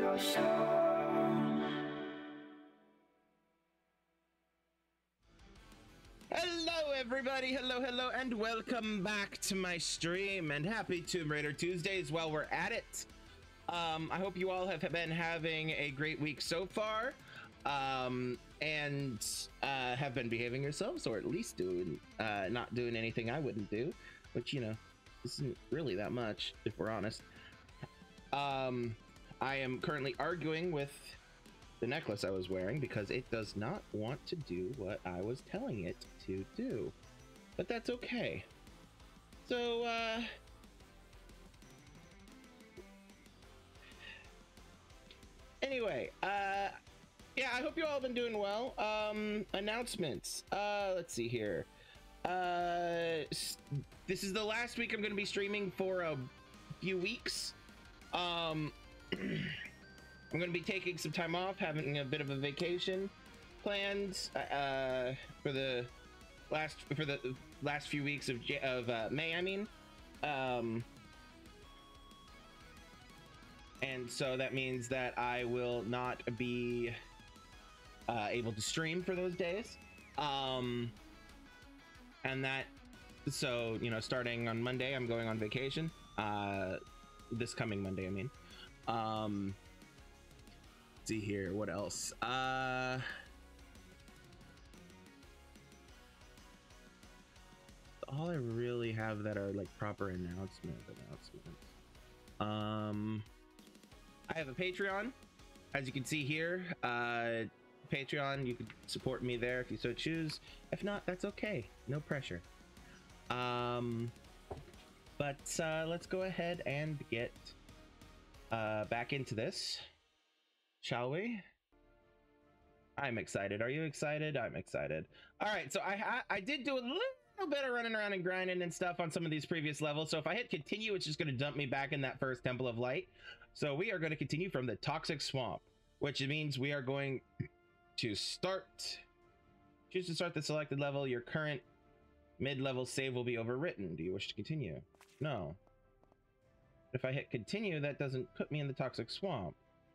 your show. Hello everybody, hello, and welcome back to my stream, and happy Tomb Raider Tuesdays while we're at it. I hope you all have been having a great week so far, and have been behaving yourselves, or at least doing not doing anything I wouldn't do, which, you know, isn't really that much if we're honest. I am currently arguing with the necklace I was wearing because it does not want to do what I was telling it to do, but that's okay. So anyway, yeah, I hope you all have been doing well. Announcements, let's see here. This is the last week I'm going to be streaming for a few weeks. I'm going to be taking some time off, having a bit of a vacation planned for the last few weeks of May, I mean. And so that means that I will not be able to stream for those days. And that, so, you know, starting on Monday, I'm going on vacation. This coming Monday, I mean. See here, what else? All I really have that are like proper announcements. I have a Patreon, as you can see here. Patreon, you can support me there if you so choose. If not, that's okay, no pressure. But let's go ahead and get back into this, shall we? I'm excited. Are you excited? I'm excited. All right, so I did do a little bit of running around and grinding and stuff on some of these previous levels. So if I hit continue, it's just going to dump me back in that first Temple of Light. So we are going to continue from the Toxic Swamp, which means we are going to choose to start the selected level. Your current mid-level save will be overwritten. Do you wish to continue? No. If I hit continue, that doesn't put me in the Toxic Swamp.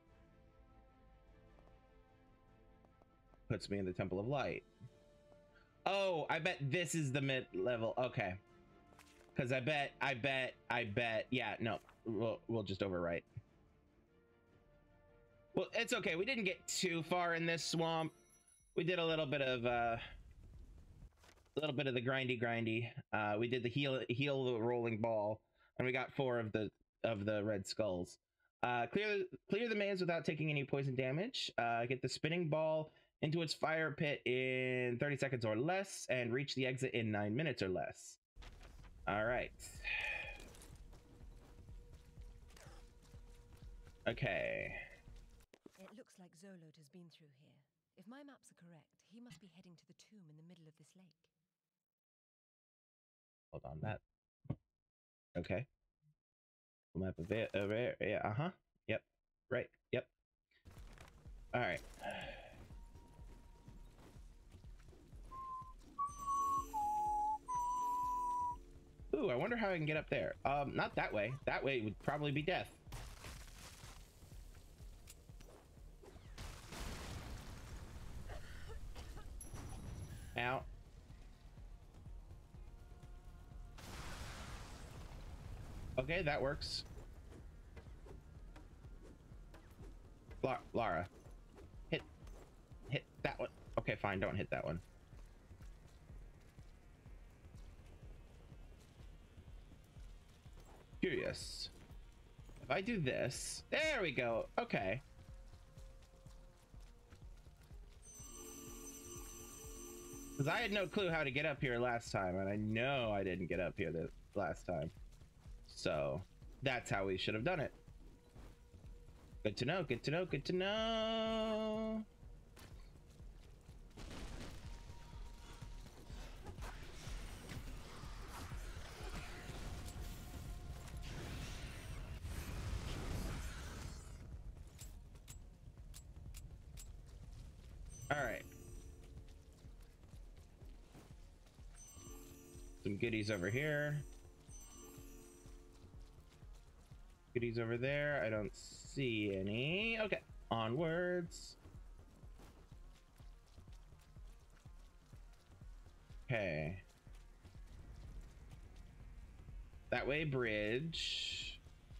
Puts me in the Temple of Light. Oh, I bet this is the mid-level. Okay. Because I bet, yeah, no, we'll just overwrite. Well, it's okay. We didn't get too far in this swamp. We did a little bit of the grindy. We did the heal the rolling ball, and we got 4 of the red skulls. Clear the maze without taking any poison damage. Get the spinning ball into its fire pit in 30 seconds or less, and reach the exit in 9 minutes or less. All right. Okay. It looks like Zolot has been through here. If my maps are correct, he must be heading to the tomb in the middle of this lake. Hold on, that. Okay. Map of it over here. Yeah, Yep. Right. Yep. All right. Ooh, I wonder how I can get up there. Not that way. That way would probably be death. Ow. Okay, that works. Lara. Hit that one. Okay, fine, don't hit that one. Curious. If I do this, there we go. Okay. Because I had no clue how to get up here last time, and I know I didn't get up here the last time. So that's how we should have done it. Good to know, good to know, good to know. All right. Some goodies over here. Goodies over there. I don't see any. Okay, onwards. Okay. That way, bridge.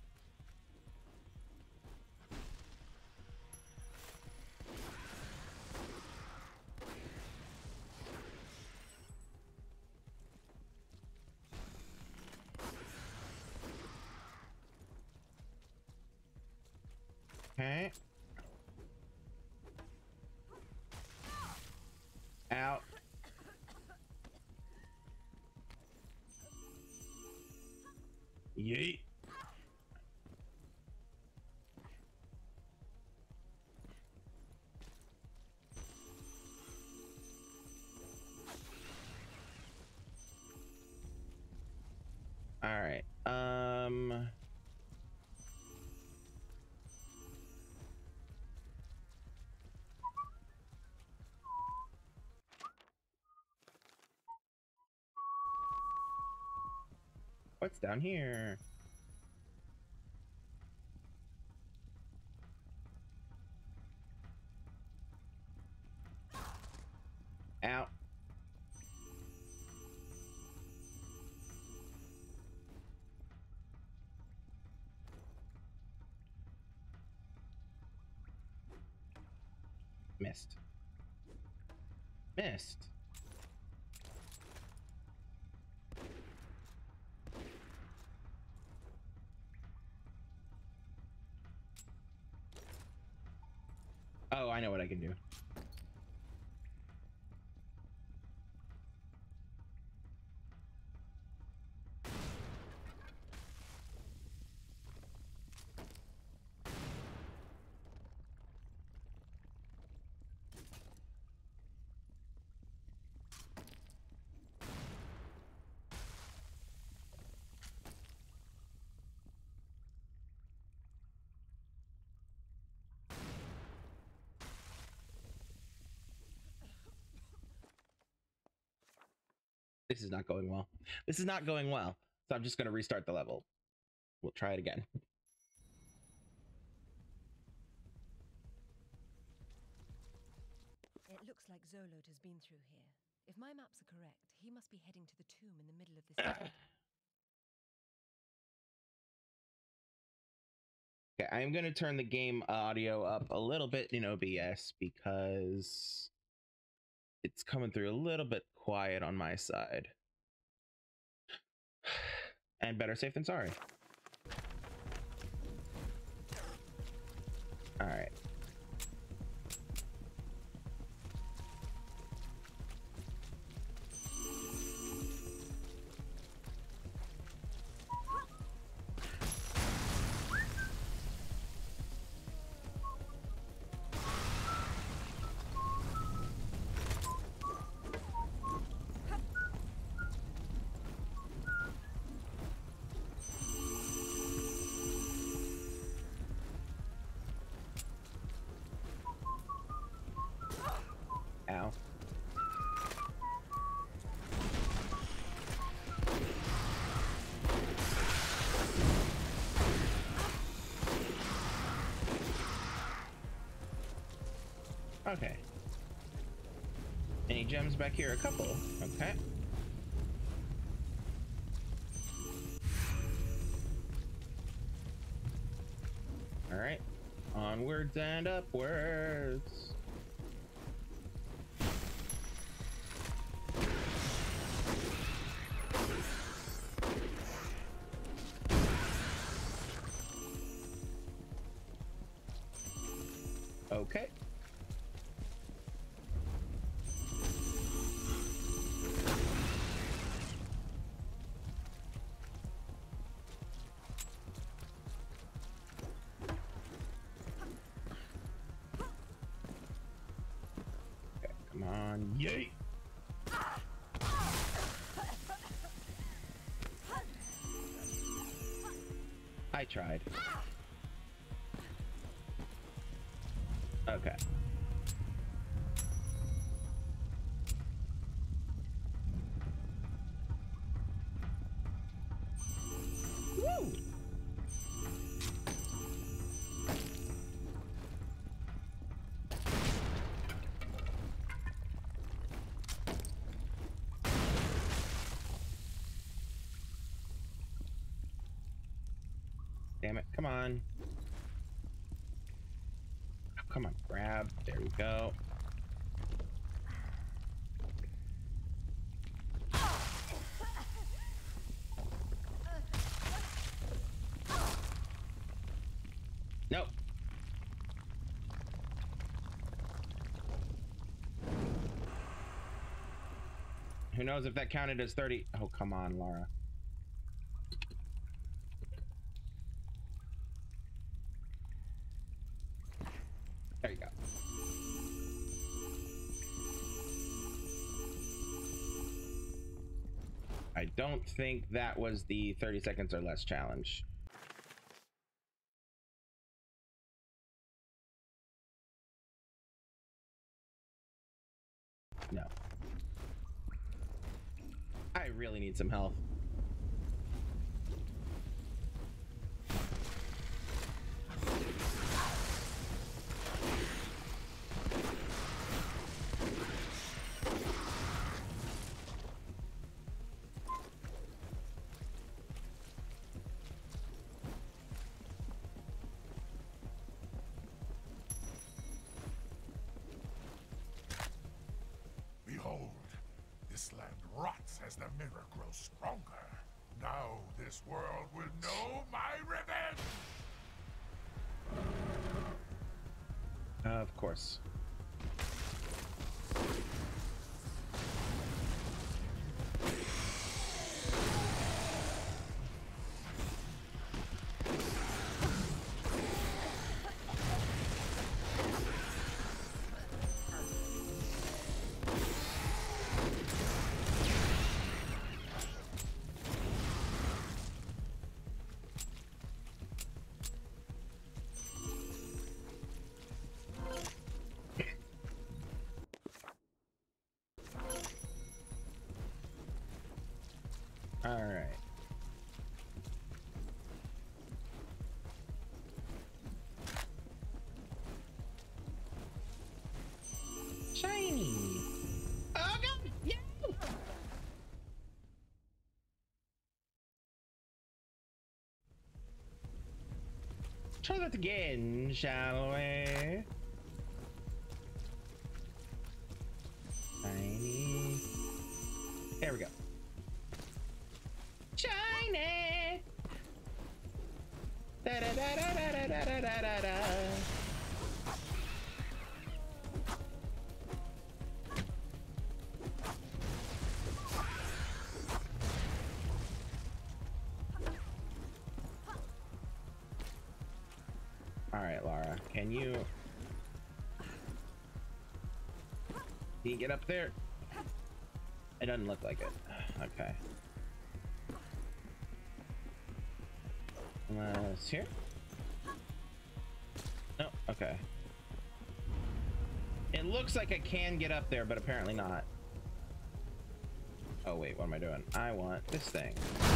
Okay. Out. Yeet. All right. What's down here? Out. Missed. Missed. Oh, I know what I can do. This is not going well. This is not going well. So I'm just going to restart the level. We'll try it again. It looks like Zolot has been through here. If my maps are correct, he must be heading to the tomb in the middle of this city. Okay, I'm going to turn the game audio up a little bit in OBS because it's coming through a little bit quiet on my side. And better safe than sorry. All right. Ow. Okay. Any gems back here? A couple. Okay. All right. Onwards and upwards. Okay. Okay, come on. Yay. I tried. Okay. Woo! Damn it. Come on. Oh, come on. Grab. There we go. Nope. Who knows if that counted as 30? Oh, come on, Lara. There you go. I don't think that was the 30 seconds or less challenge. No. I really need some health. Behold, this land rots as the mirror grows stronger. Now this world will know my revenge! Of course. All right. Shiny. Oh god! Yeah! Try that again, shall we? Shiny. There we go. Shiny. Da da da da da da da da da da. All right, Lara, can you get up there? It doesn't look like it. Okay. Here? No, okay. It looks like I can get up there, but apparently not. Oh wait, what am I doing? I want this thing.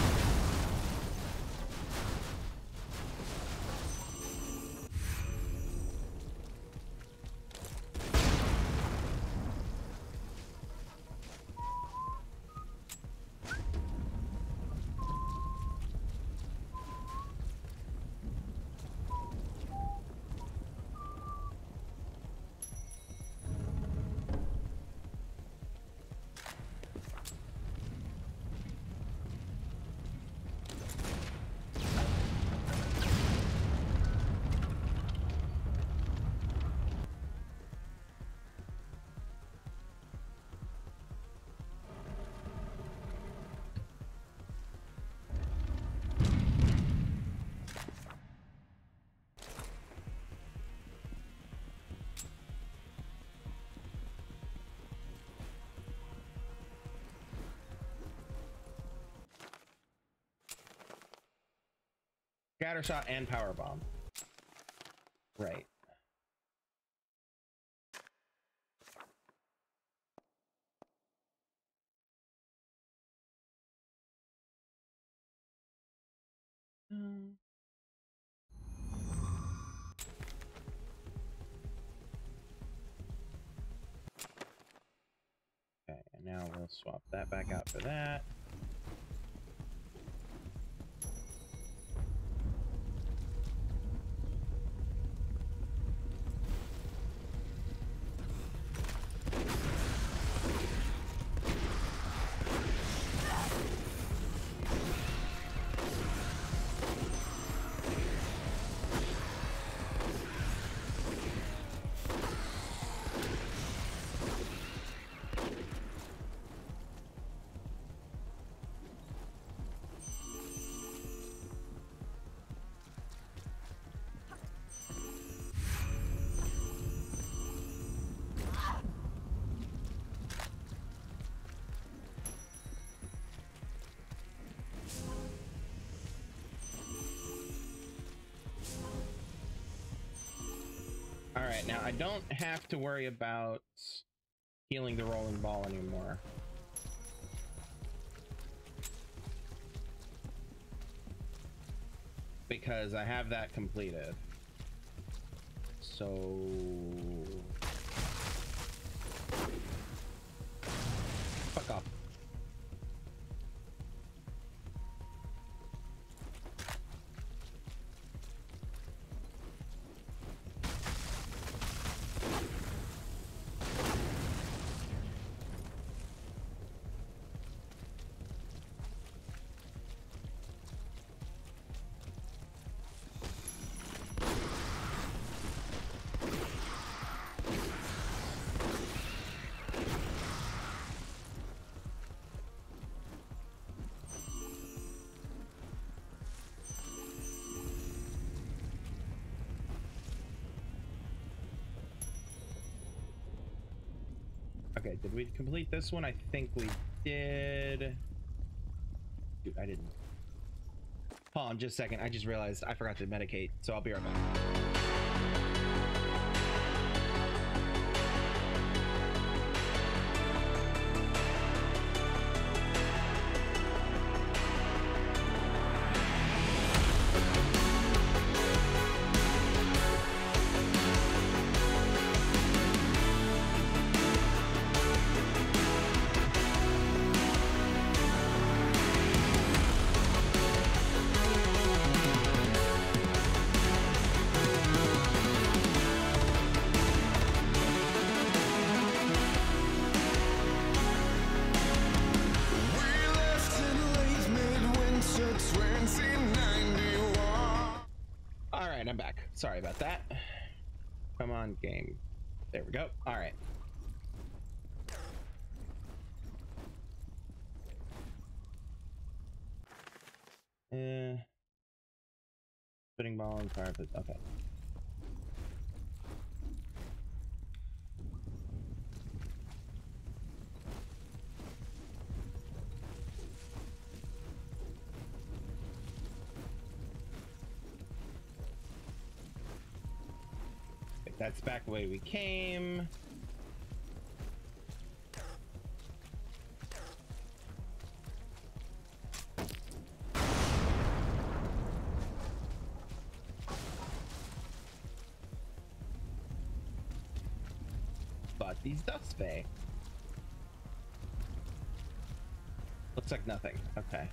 Scatter shot and power bomb. Right. Okay, and now we'll swap that back out for that. All right, now I don't have to worry about healing the rolling ball anymore. Because I have that completed. So fuck off. Okay, did we complete this one? I think we did. Dude, I didn't. Hold on just a second. I just realized I forgot to medicate, so I'll be right back. I'm back. Sorry about that. Come on, game. There we go. All right. Spinning ball and fire pit. Okay. That's back the way we came. But these ducks bay. Looks like nothing. Okay.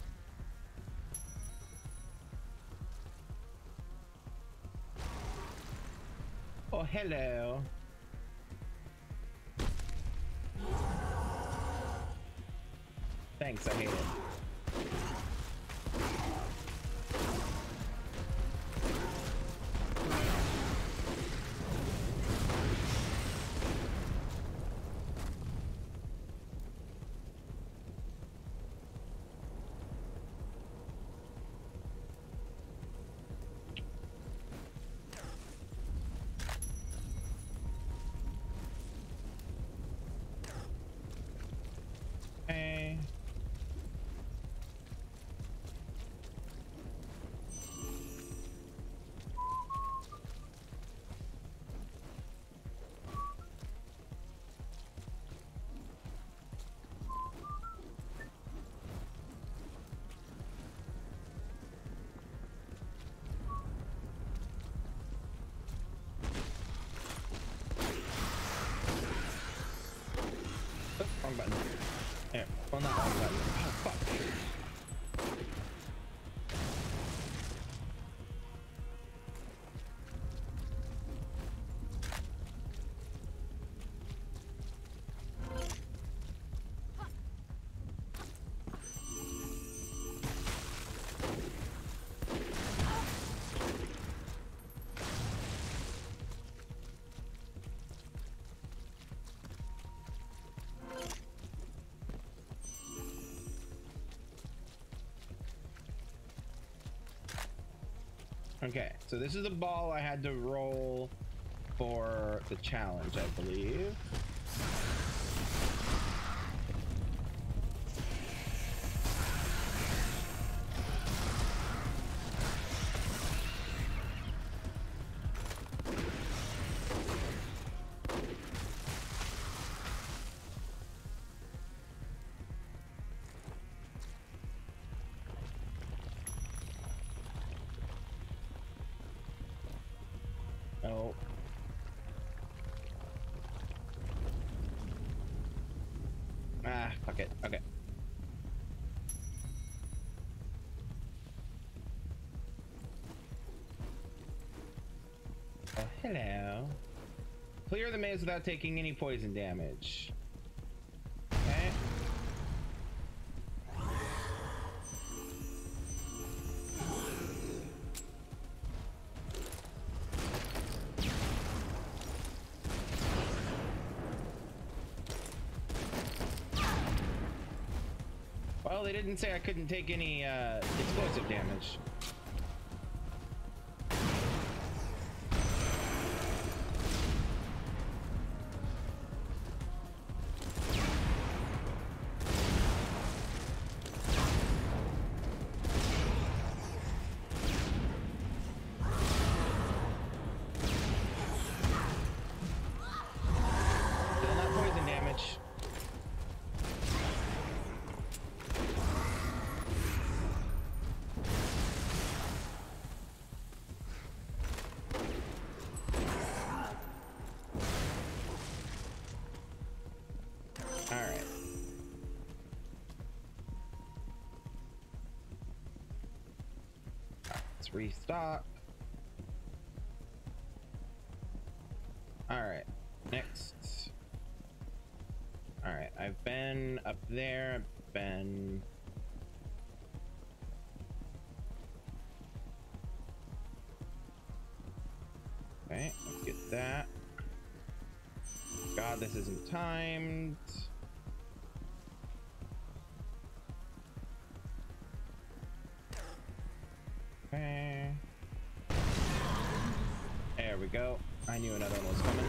Oh, hello. Thanks, I hate it. Wrong button. There. Well, not wrong button. Oh, fuck. Okay, so this is the ball I had to roll for the challenge, I believe. Fuck it. Okay. Oh, hello. Clear the maze without taking any poison damage. Okay. Well, they didn't say I couldn't take any explosive damage. Still not poison damage. Alright. Let's restock. Alright. Next. Alright, I've been up there, I've been... Okay, let's get that. God, this isn't timed. Okay. There we go. I knew another one was coming.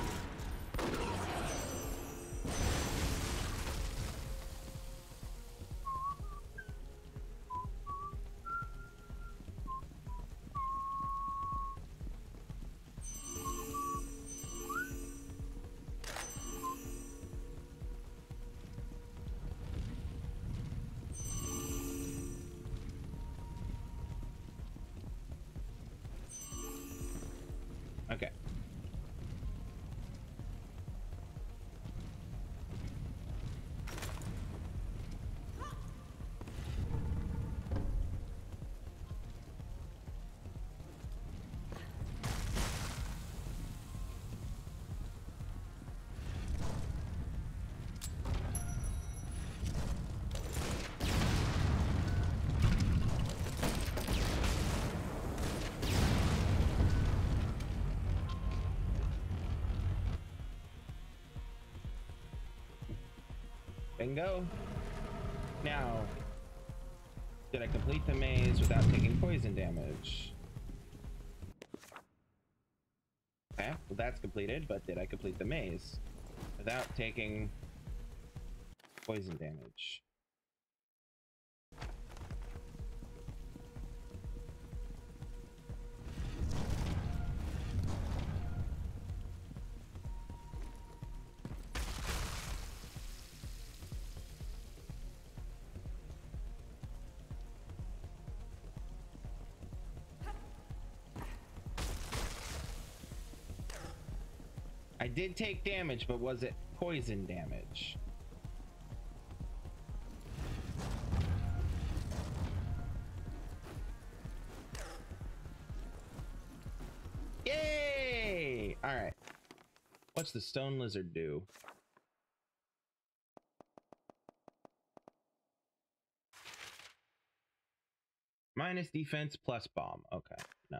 Okay. Bingo. Now, did I complete the maze without taking poison damage? Okay, well that's completed, but did I complete the maze without taking poison damage? I did take damage, but was it poison damage? Yay! All right. What's the stone lizard do? Minus defense plus bomb. Okay, no.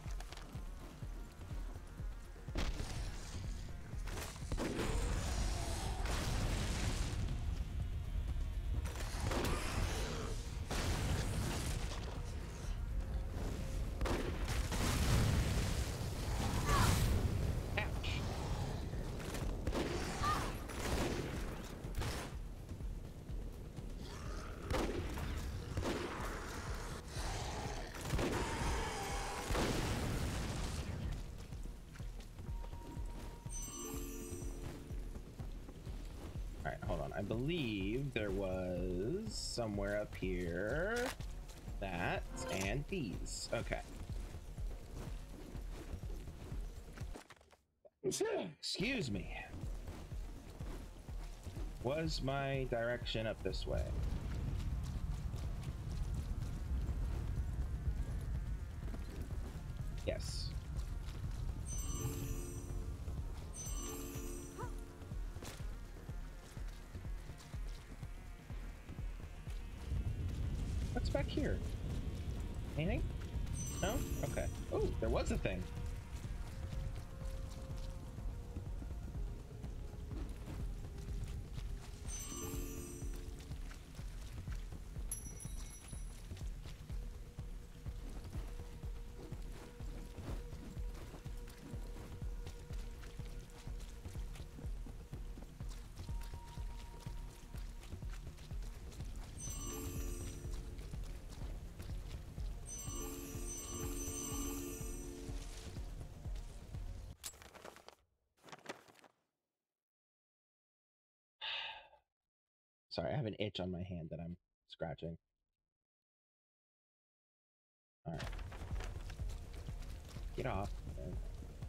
Alright, hold on. I believe there was somewhere up here that and these. Okay. Excuse me. Was my direction up this way? Yes. What's back here? Anything? No? Okay. Oh, there was a thing. Sorry, I have an itch on my hand that I'm scratching. Alright. Get off. There we go.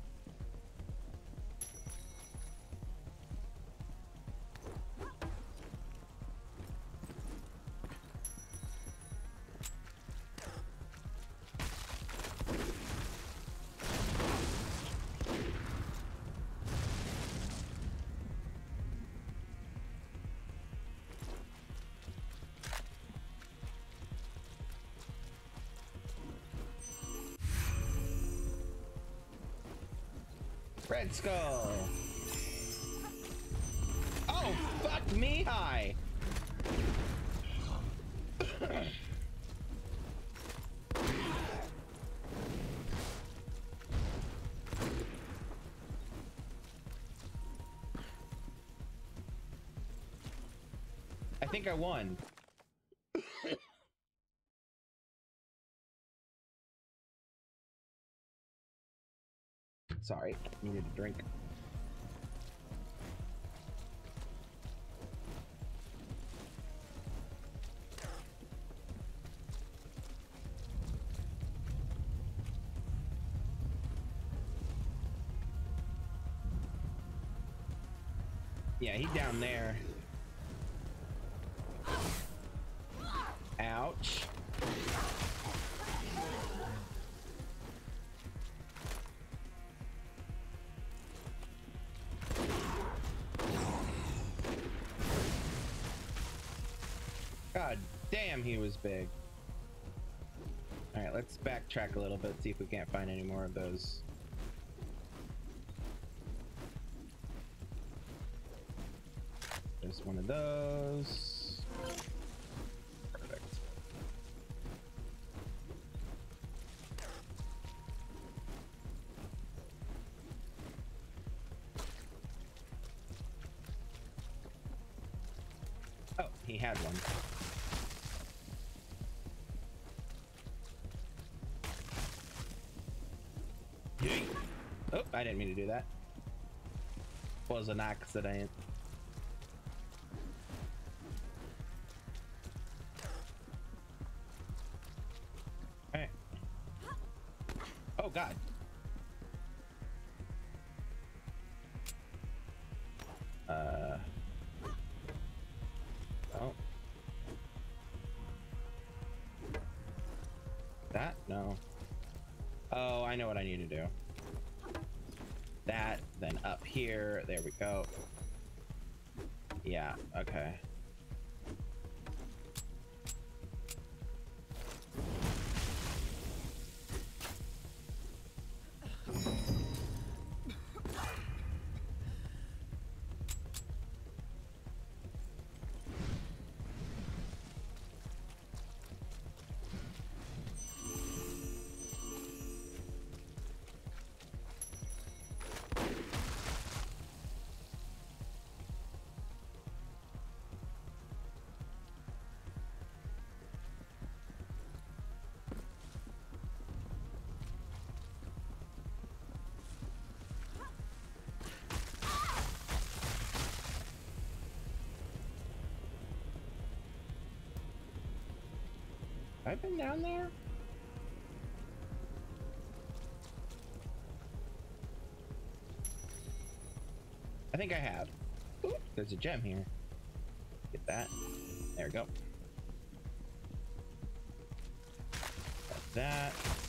Red Skull! Oh, fuck me high! I think I won. Sorry, needed a drink. Yeah, he's down there. Ouch. God damn, he was big. Alright, let's backtrack a little bit, see if we can't find any more of those. There's one of those. Perfect. Oh, he had one. Oh, I didn't mean to do that. Was an accident. Alright. Oh god. Oh. That? No. Oh, I know what I need to do. That, then up here. There we go. Yeah, okay. I've been down there? I think I have. Ooh, there's a gem here. Get that. There we go. Got that.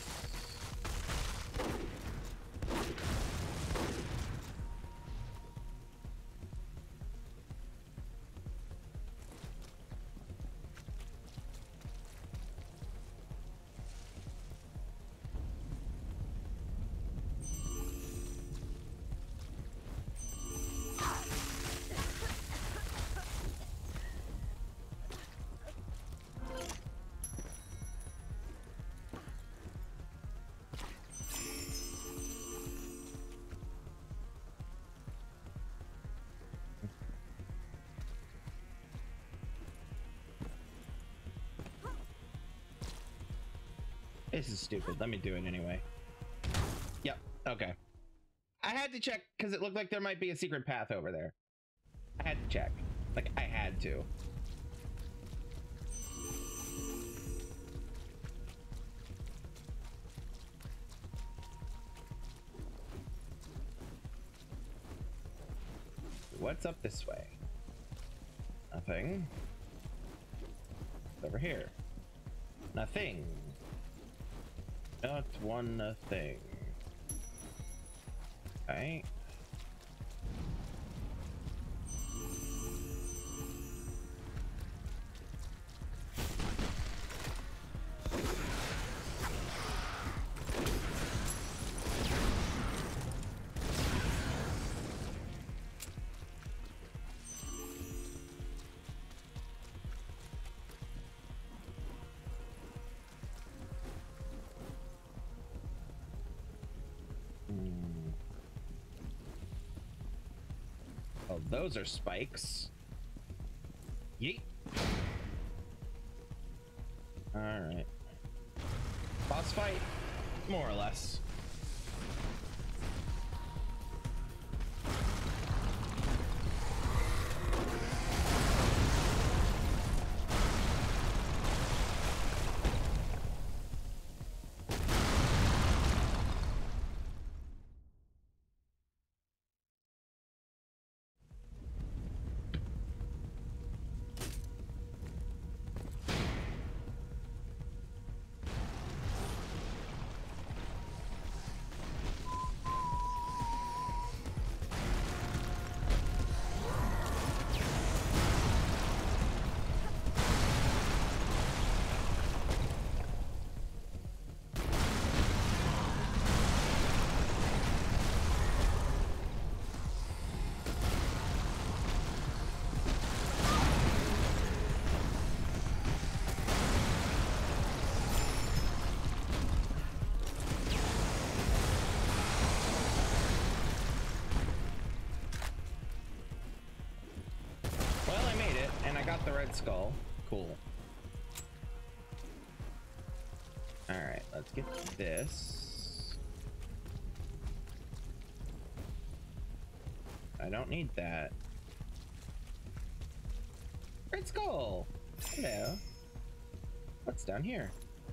This is stupid. Let me do it anyway. Yep. Okay. I had to check because it looked like there might be a secret path over there. I had to check. Like, I had to. What's up this way? Nothing. Over here. Nothing. Not one thing. Okay. Oh, those are spikes. Yeet. All right. Boss fight, more or less. The red skull. Cool. All right, let's get this. I don't need that. Red skull. Hello. What's down here?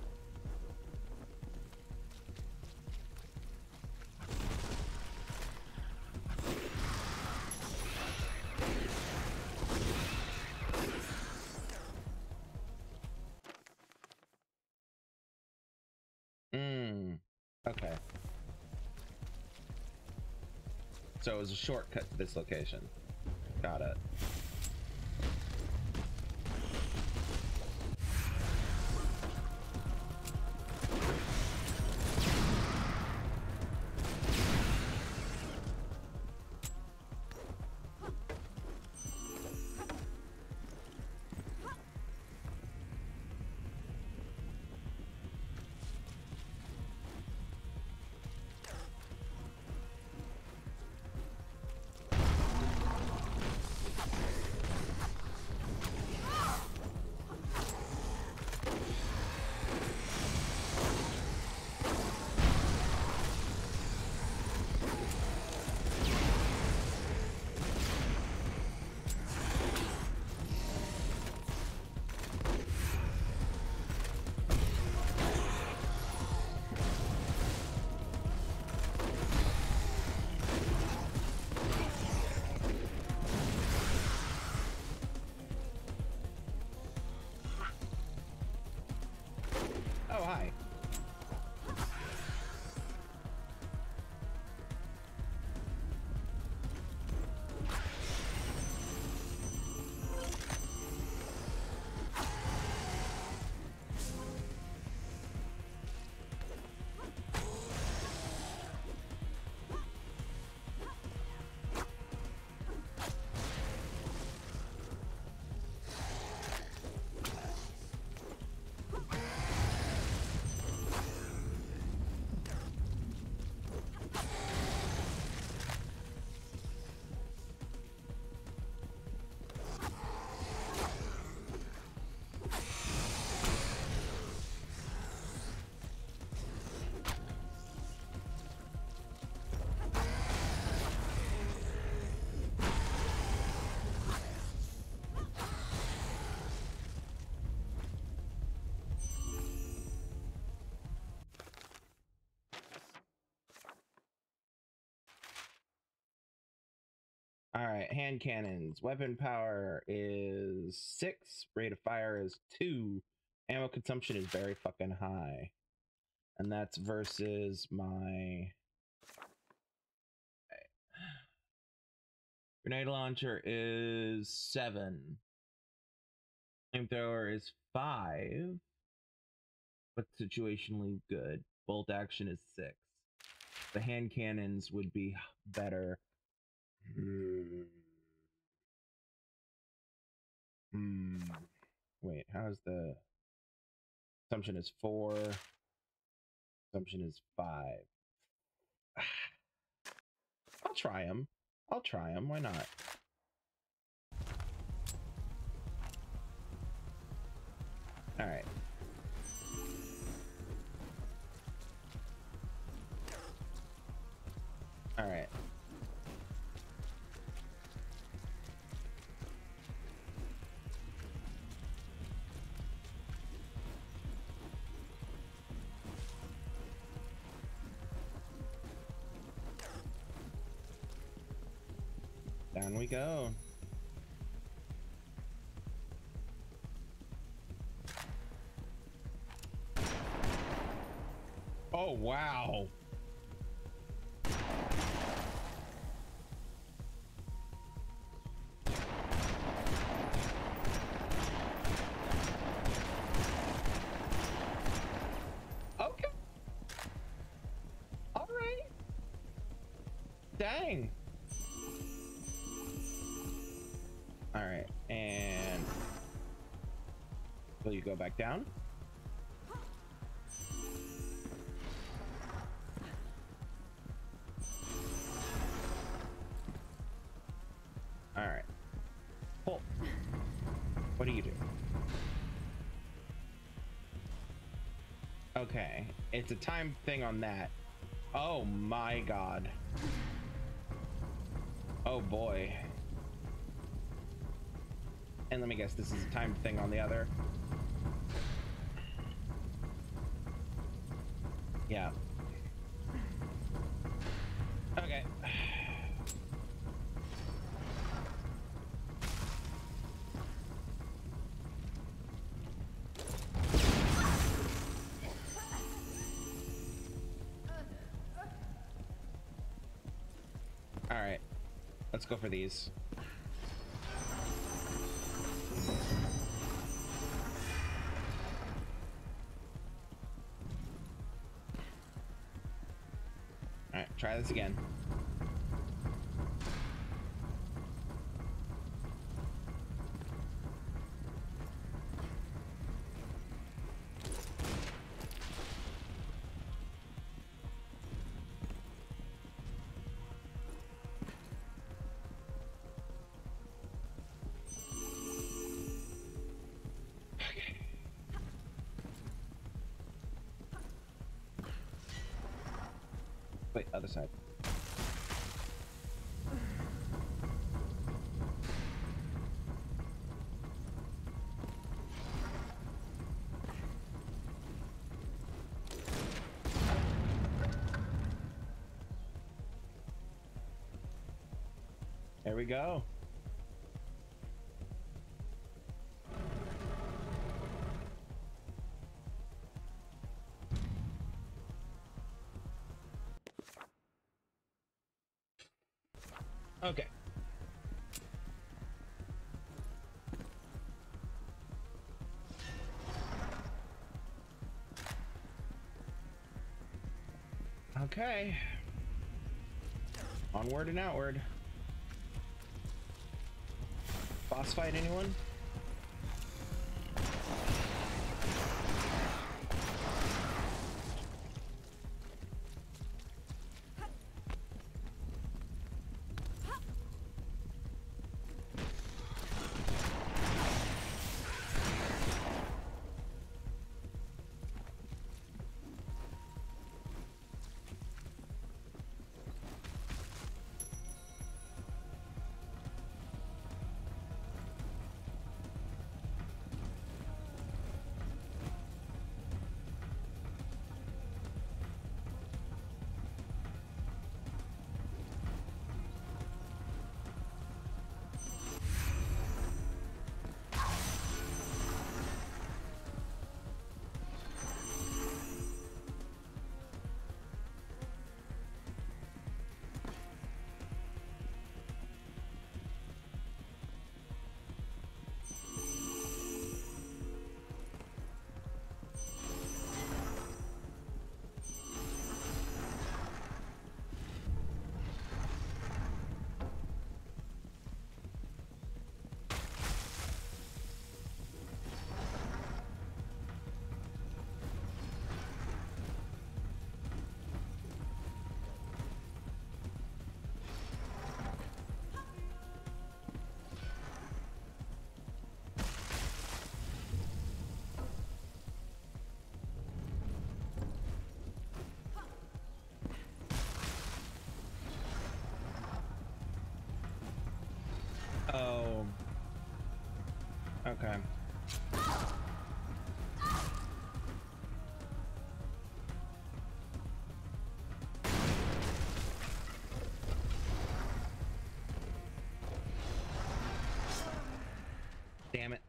Okay. So it was a shortcut to this location. Got it. hi. All right, hand cannons. Weapon power is 6. Rate of fire is 2. Ammo consumption is very fucking high. And that's versus my... Grenade launcher is 7. Flamethrower is 5. But situationally good. Bolt action is 6. The hand cannons would be better. Wait, how's the assumption is 4? Assumption is 5. I'll try them. I'll try them. Why not? All right. All right. Down we go. Oh, wow. Okay. All right. Dang. All right, and will you go back down? All right. Pull. What do you do? Okay, it's a time thing on that. Oh my god. Oh boy. And let me guess, this is a time thing on the other. Yeah. Okay. All right. Let's go for these. All right, try this again. Wait, other side. There we go. Okay. Okay. Onward and outward. Boss fight, anyone? Oh. Okay. Damn it.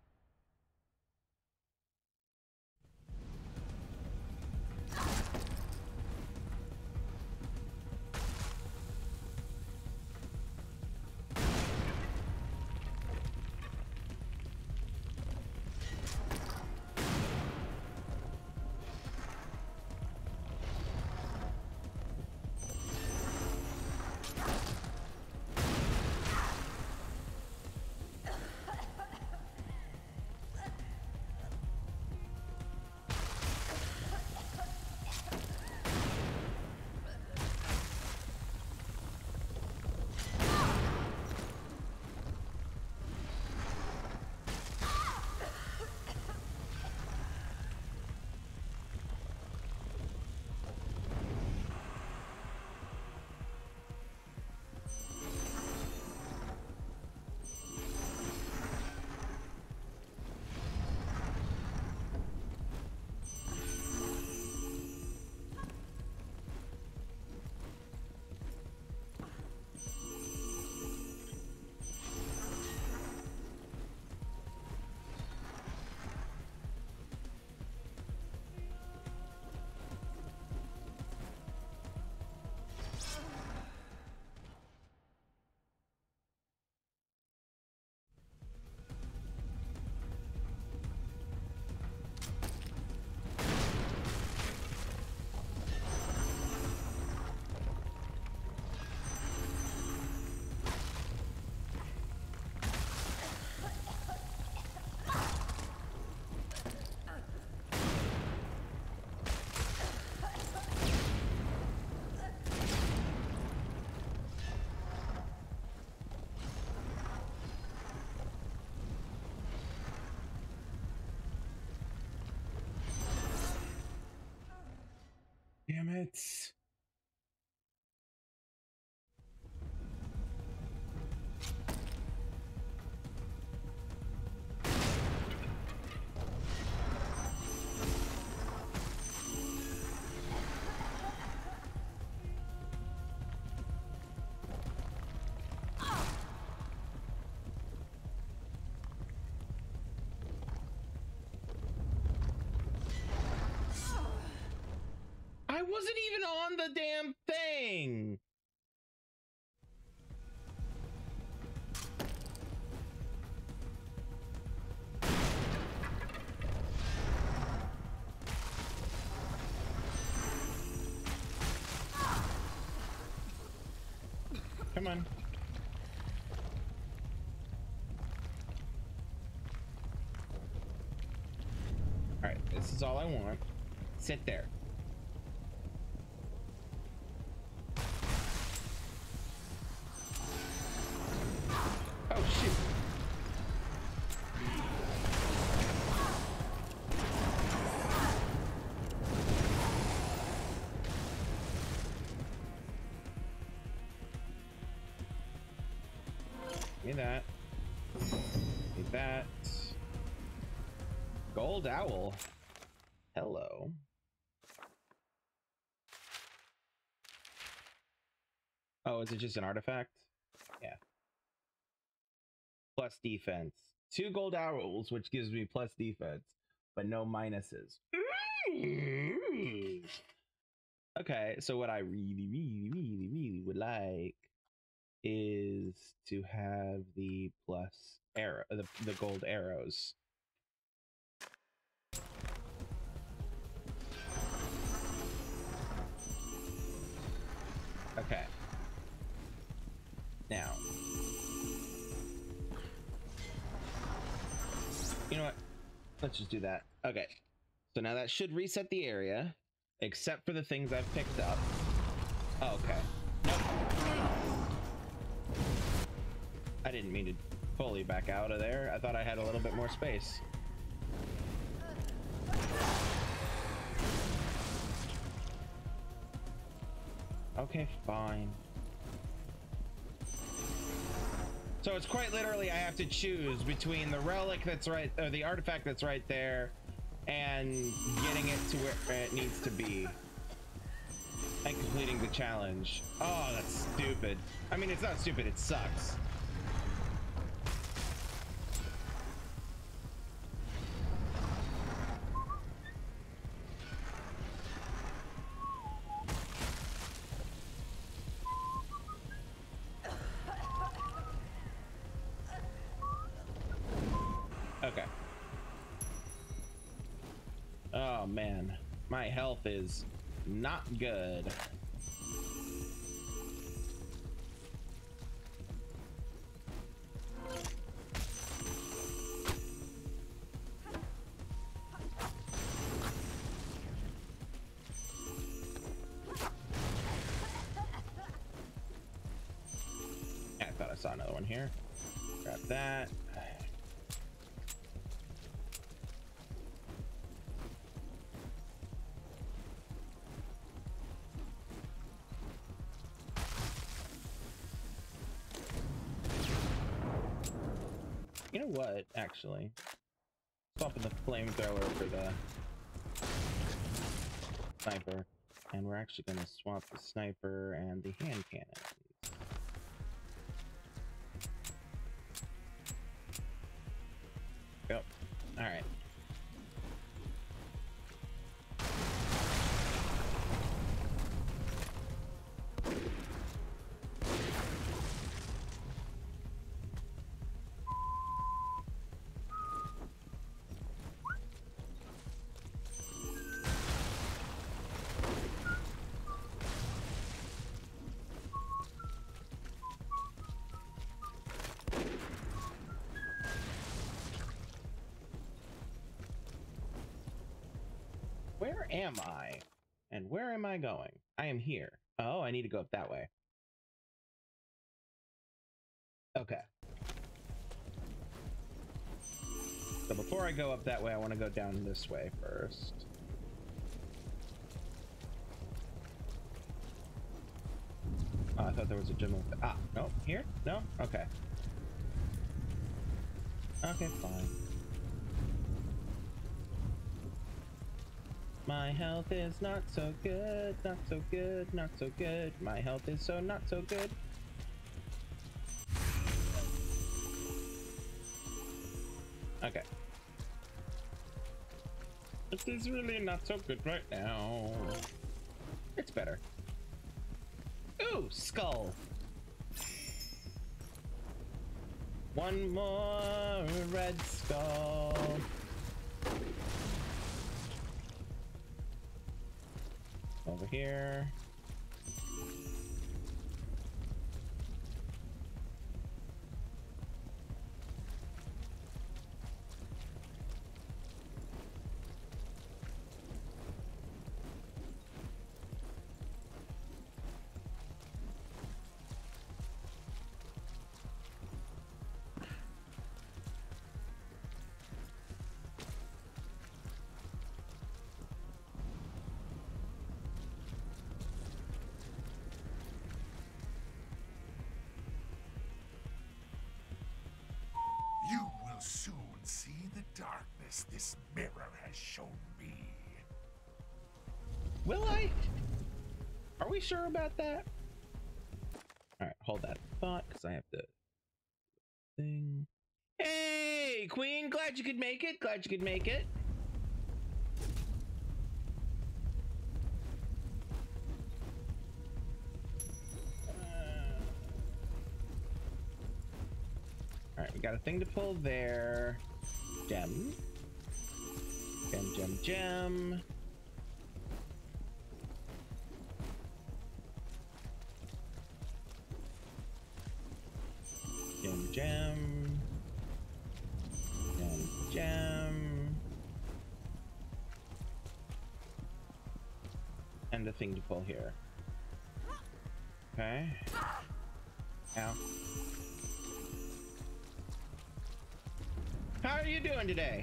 Damn it. I wasn't even on the damn thing. Come on. All right, this is all I want. Sit there. Oh, shoot. Give me that. Need that. Gold owl. Hello. Oh, is it just an artifact? Yeah. Plus defense. 2 gold owls, which gives me plus defense, but no minuses. Okay, so what I really would like is to have the plus arrow, the gold arrows. Okay. Now, you know what? Let's just do that. Okay. So now that should reset the area, except for the things I've picked up. Oh, okay. Nope. I didn't mean to fully back out of there. I thought I had a little bit more space. Okay, fine. So it's quite literally I have to choose between the relic that's right, or the artifact that's right there, and getting it to where it needs to be. And completing the challenge. Oh, that's stupid. I mean, it's not stupid, it sucks. Okay. Oh man, my health is not good. Yeah, I thought I saw another one here. Grab that. You know what, actually? Swapping the flamethrower for the sniper. And we're actually going to swap the sniper and the hand cannon. Yep. Alright. Where am I? And where am I going? I am here. Oh, I need to go up that way. Okay. So before I go up that way, I want to go down this way first. Oh, I thought there was a gym over there. Ah, no, here? No? Okay. Okay, fine. My health is not so good, not so good, not so good. My health is so not so good. Okay. It is really not so good right now. It's better. Ooh, skull. One more red skull. Over here. service this mirror has shown me. Will I? Are we sure about that? All right, hold that thought because I have to thing. Hey, Queen, glad you could make it. Glad you could make it. All right, we got a thing to pull there. Gem. Gem, gem, gem. Gem, gem. Gem, gem. And a thing to pull here. Okay. Ow. How are you doing today?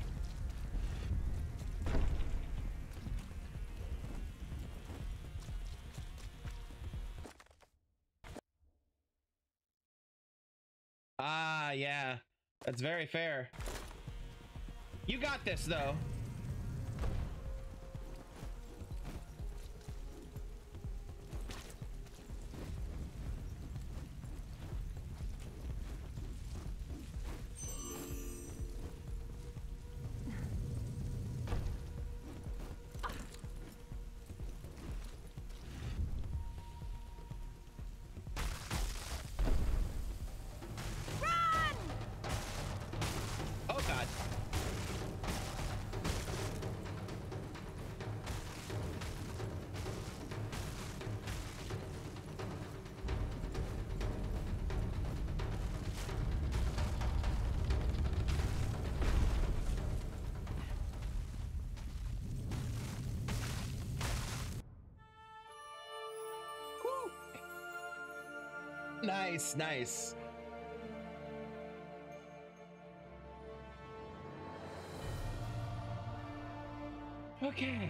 Ah, yeah. That's very fair. You got this, though. Oh, God. Woo. Nice, nice. Okay.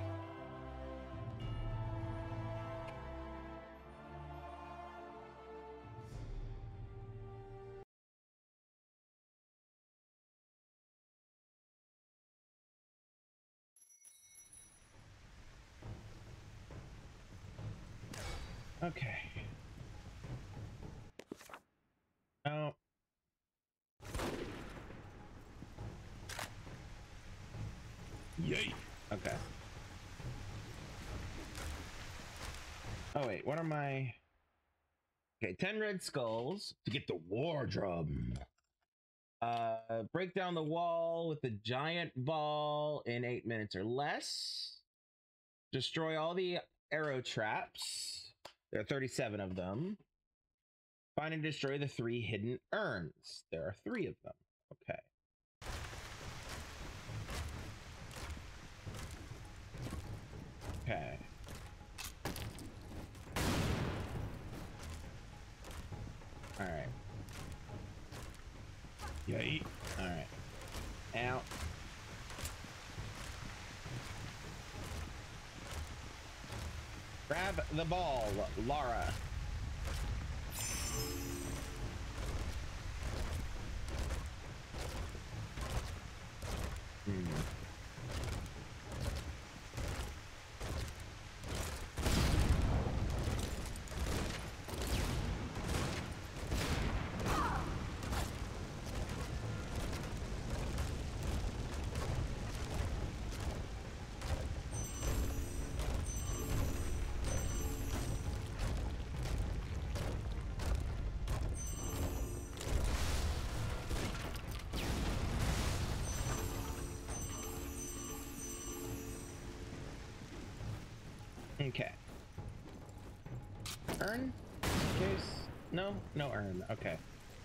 Okay. Oh. Yay. Okay. Oh, wait. What are my... Okay, 10 red skulls to get the war drum. Break down the wall with the giant ball in 8 minutes or less. Destroy all the arrow traps. There are 37 of them. Find and destroy the 3 hidden urns. There are 3 of them. Okay. Okay. All right. Yay. All right. Out. Grab the ball, Lara. Okay. Urn? Case? No? No urn. Okay.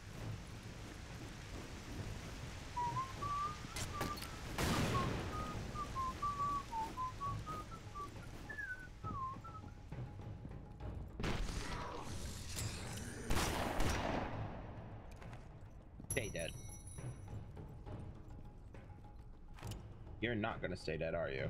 Stay dead. You're not gonna stay dead, are you?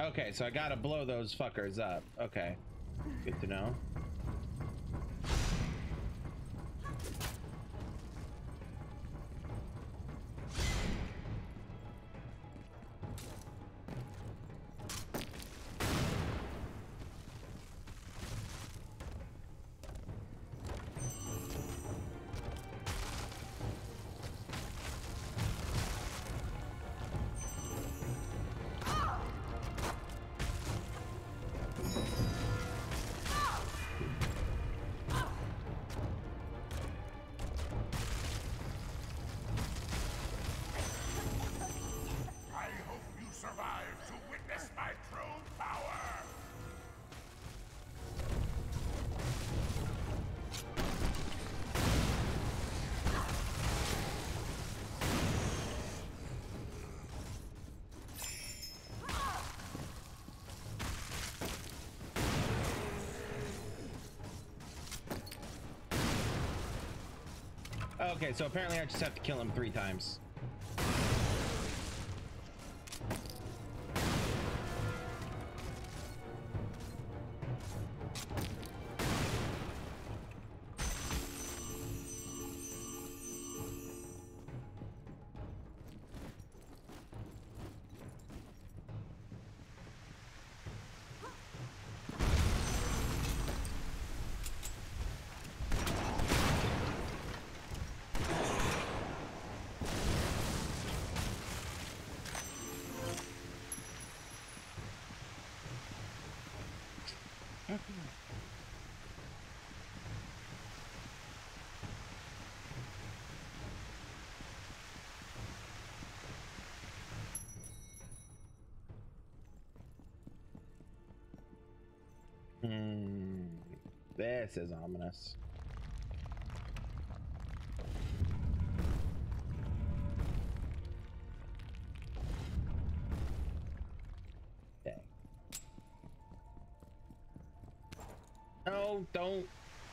Okay, so I gotta blow those fuckers up. Okay, good to know. I hope you survive to witness my true power! Okay, so apparently I just have to kill him 3 times. This is ominous. Dang. No, don't.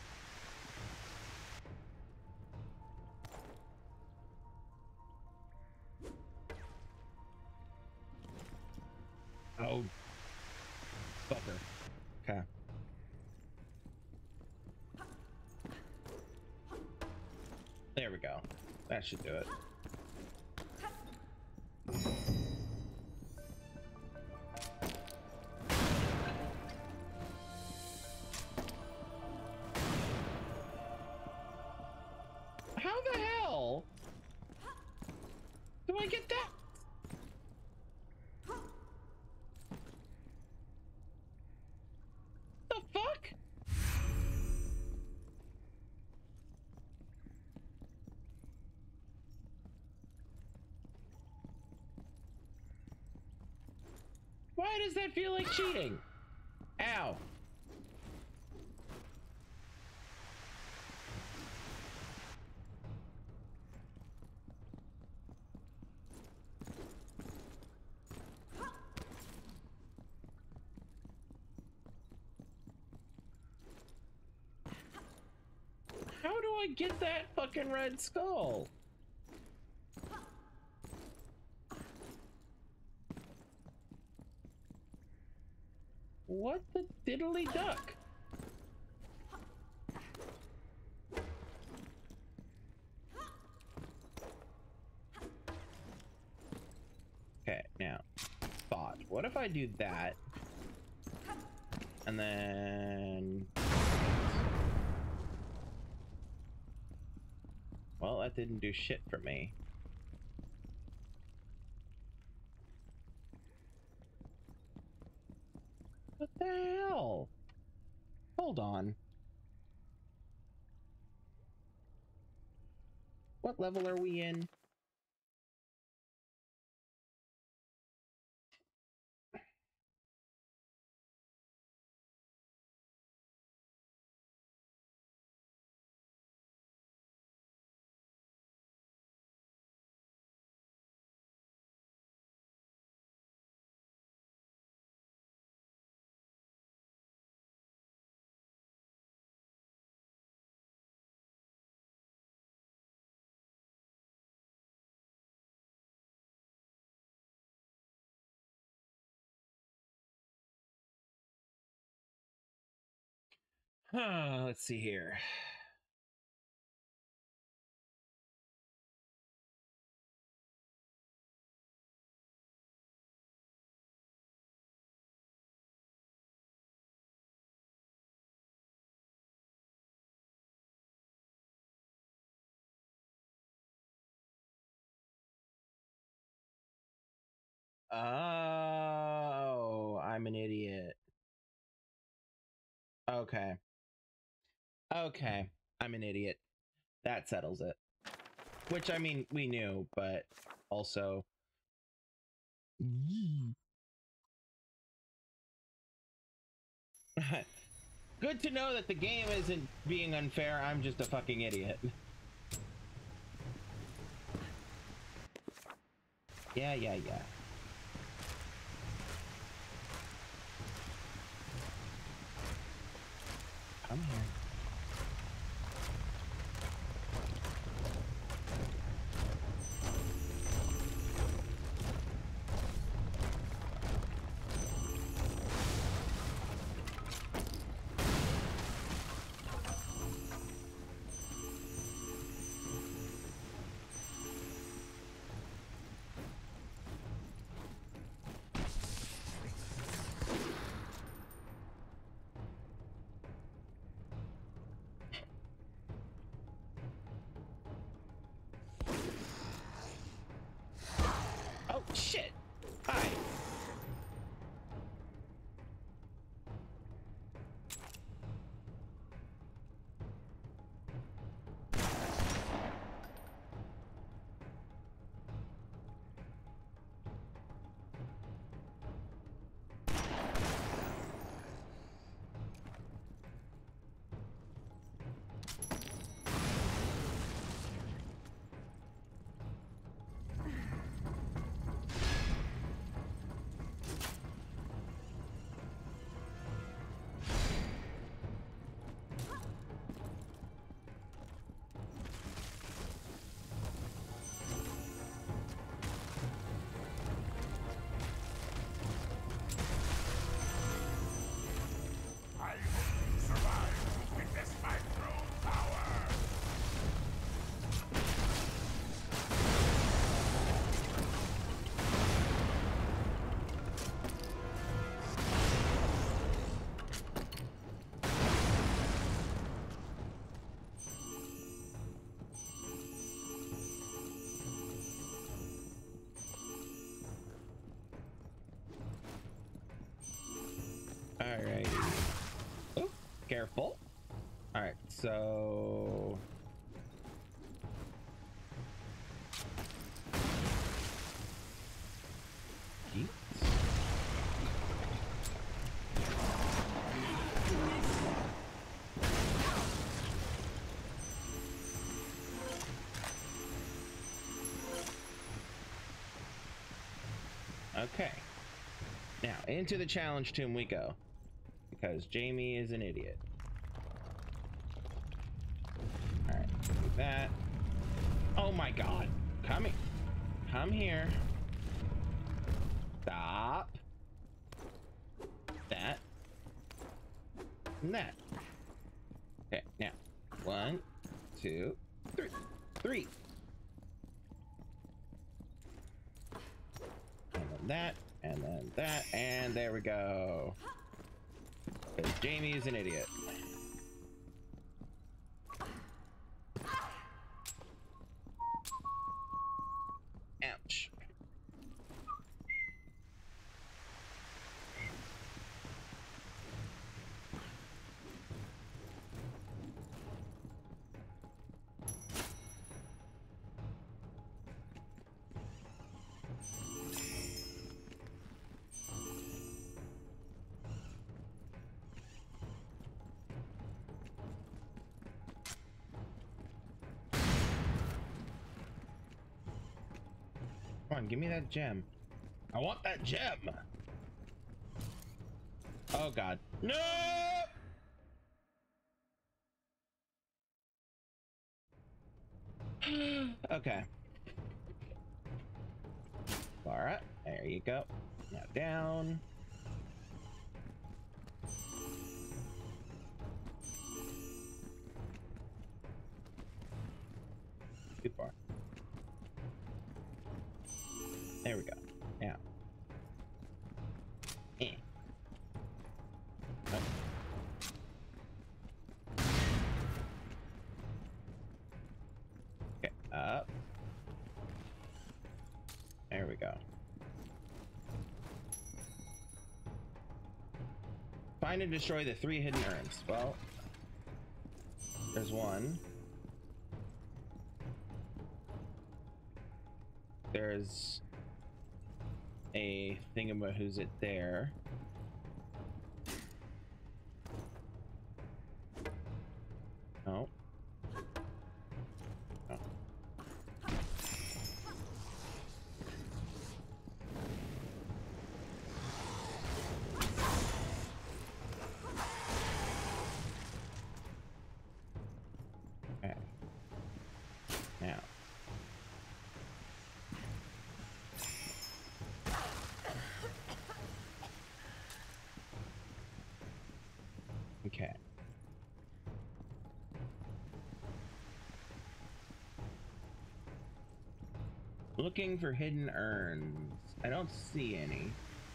Oh. Fucker. Okay. There we go. That should do it. How the hell do I get that? The fuck? Why does that feel like cheating? Ow. How do I get that fucking red skull? What the diddly duck? Okay, now, thought. What if I do that? And then... Well, that didn't do shit for me. What the hell? Hold on. What level are we in? Let's see here. Oh, I'm an idiot. Okay. Okay. I'm an idiot. That settles it. Which, I mean, we knew, but also... Good to know that the game isn't being unfair. I'm just a fucking idiot. Yeah. Come here. Oh, shit. Hi. I hope you survive to witness my throne power! Alright. Oh, careful. Alright, so... Yeet. Okay. Now, into the challenge tomb we go. Because Jamie is an idiot. Alright, do that. Oh my god. Come here. Come here. Stop. That. And that. Okay, now. 1, 2, 3. 3. And then that. And then that. And there we go. Because Jamie is an idiot. Ouch. Come on, give me that gem. I want that gem. Oh god. No! Okay. Lara, there you go. Now down. Too far. There we go. Yeah. Nope. Okay, up. There we go. Find and destroy the 3 hidden urns. Well, there's one. There's a thingamahoo's it there. Oh. Oh. Okay. Now. Okay. Looking for hidden urns. I don't see any.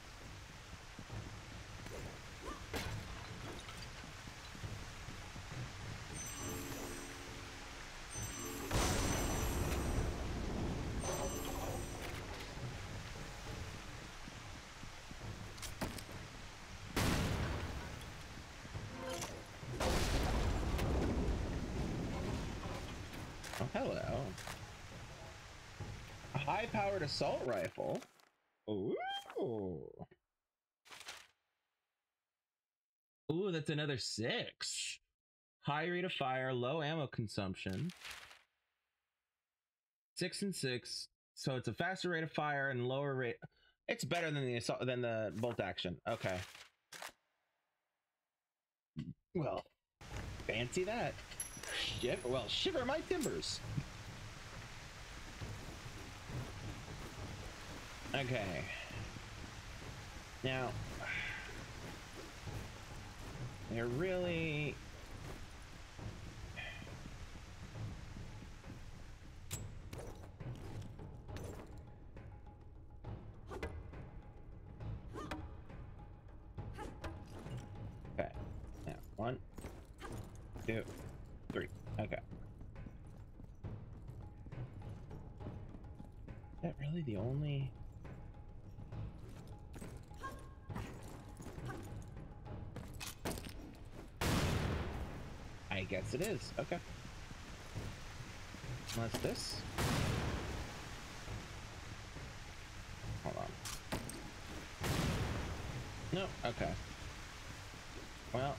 Oh, hello. A high-powered assault rifle. Ooh. Ooh, that's another 6. High rate of fire, low ammo consumption. 6 and 6. So it's a faster rate of fire and lower rate. It's better than the assault than the bolt action. Okay. Well, fancy that. Shiver my timbers. Okay. Now, they're really... Okay. Now, 1, 2, 3. Okay. Is that really the only... I guess it is. Okay. Unless this. Hold on. No. Okay. Well.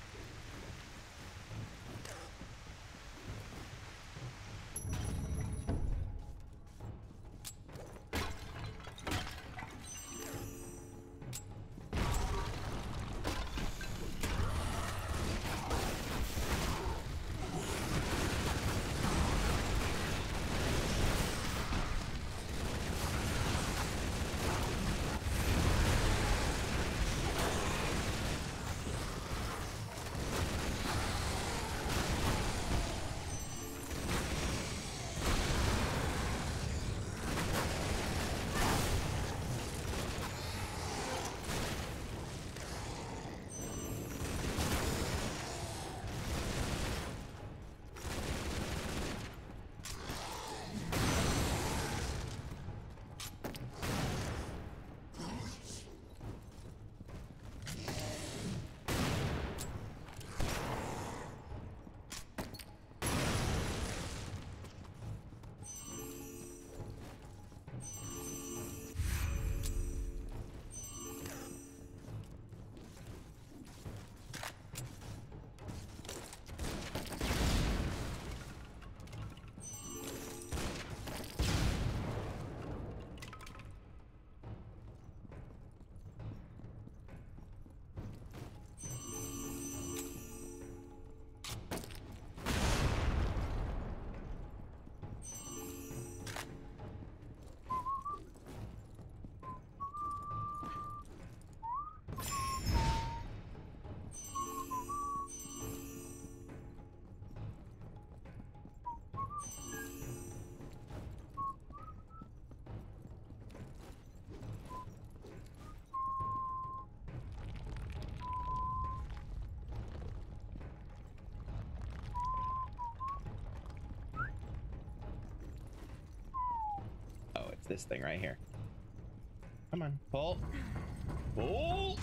this thing right here. Come on, pull. Pull.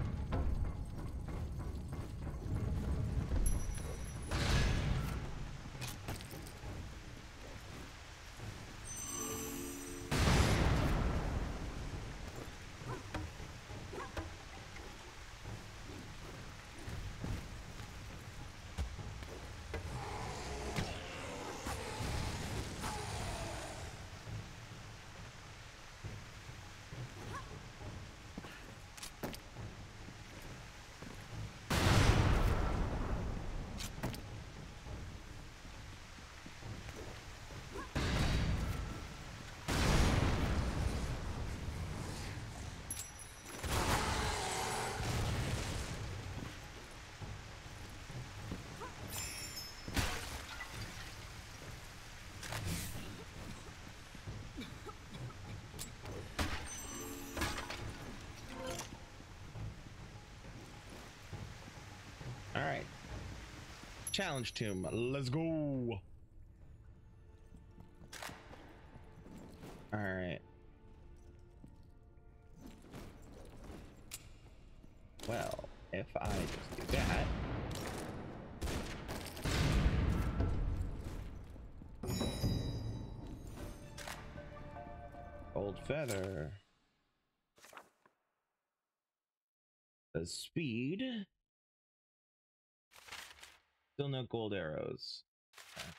All right. Challenge tomb. Let's go. All right. Well, if I just do that. Gold feather. The speed. Still no gold arrows. Okay.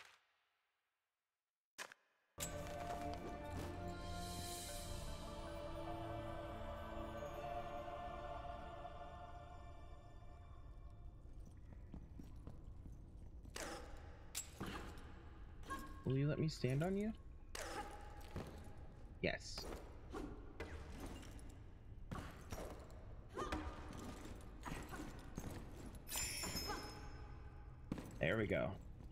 Will you let me stand on you? Yes. There we go.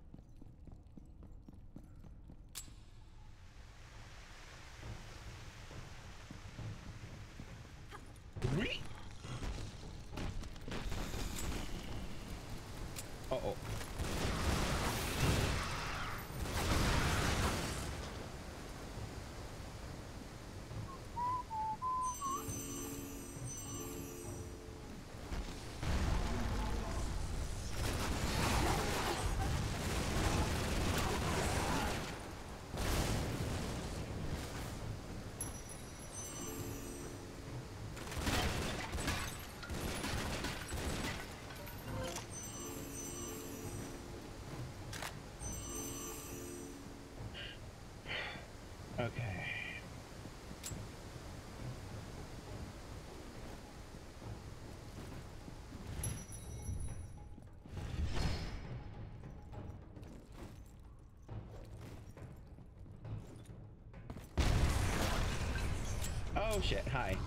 Uh-oh. Okay. Oh shit, hi.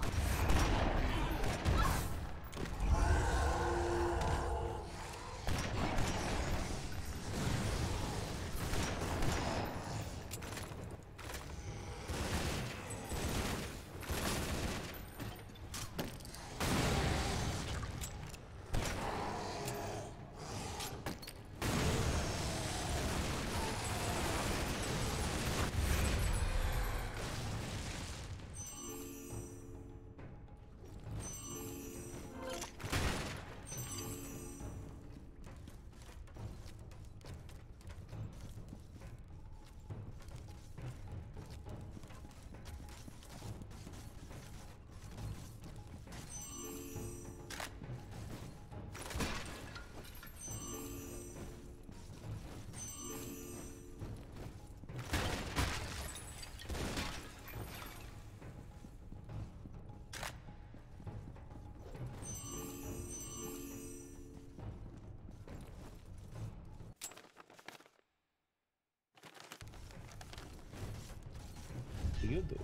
You do.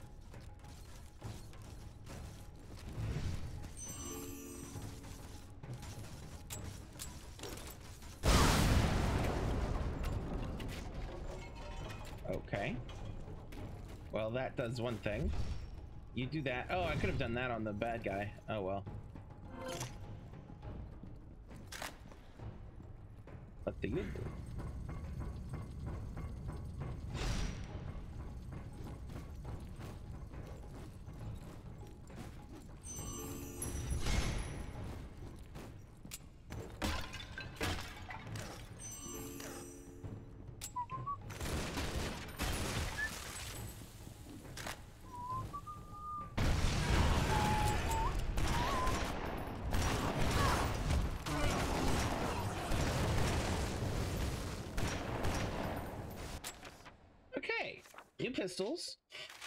Okay. Well, that does one thing. You do that. Oh, I could have done that on the bad guy. Oh well. What do you do? new pistols.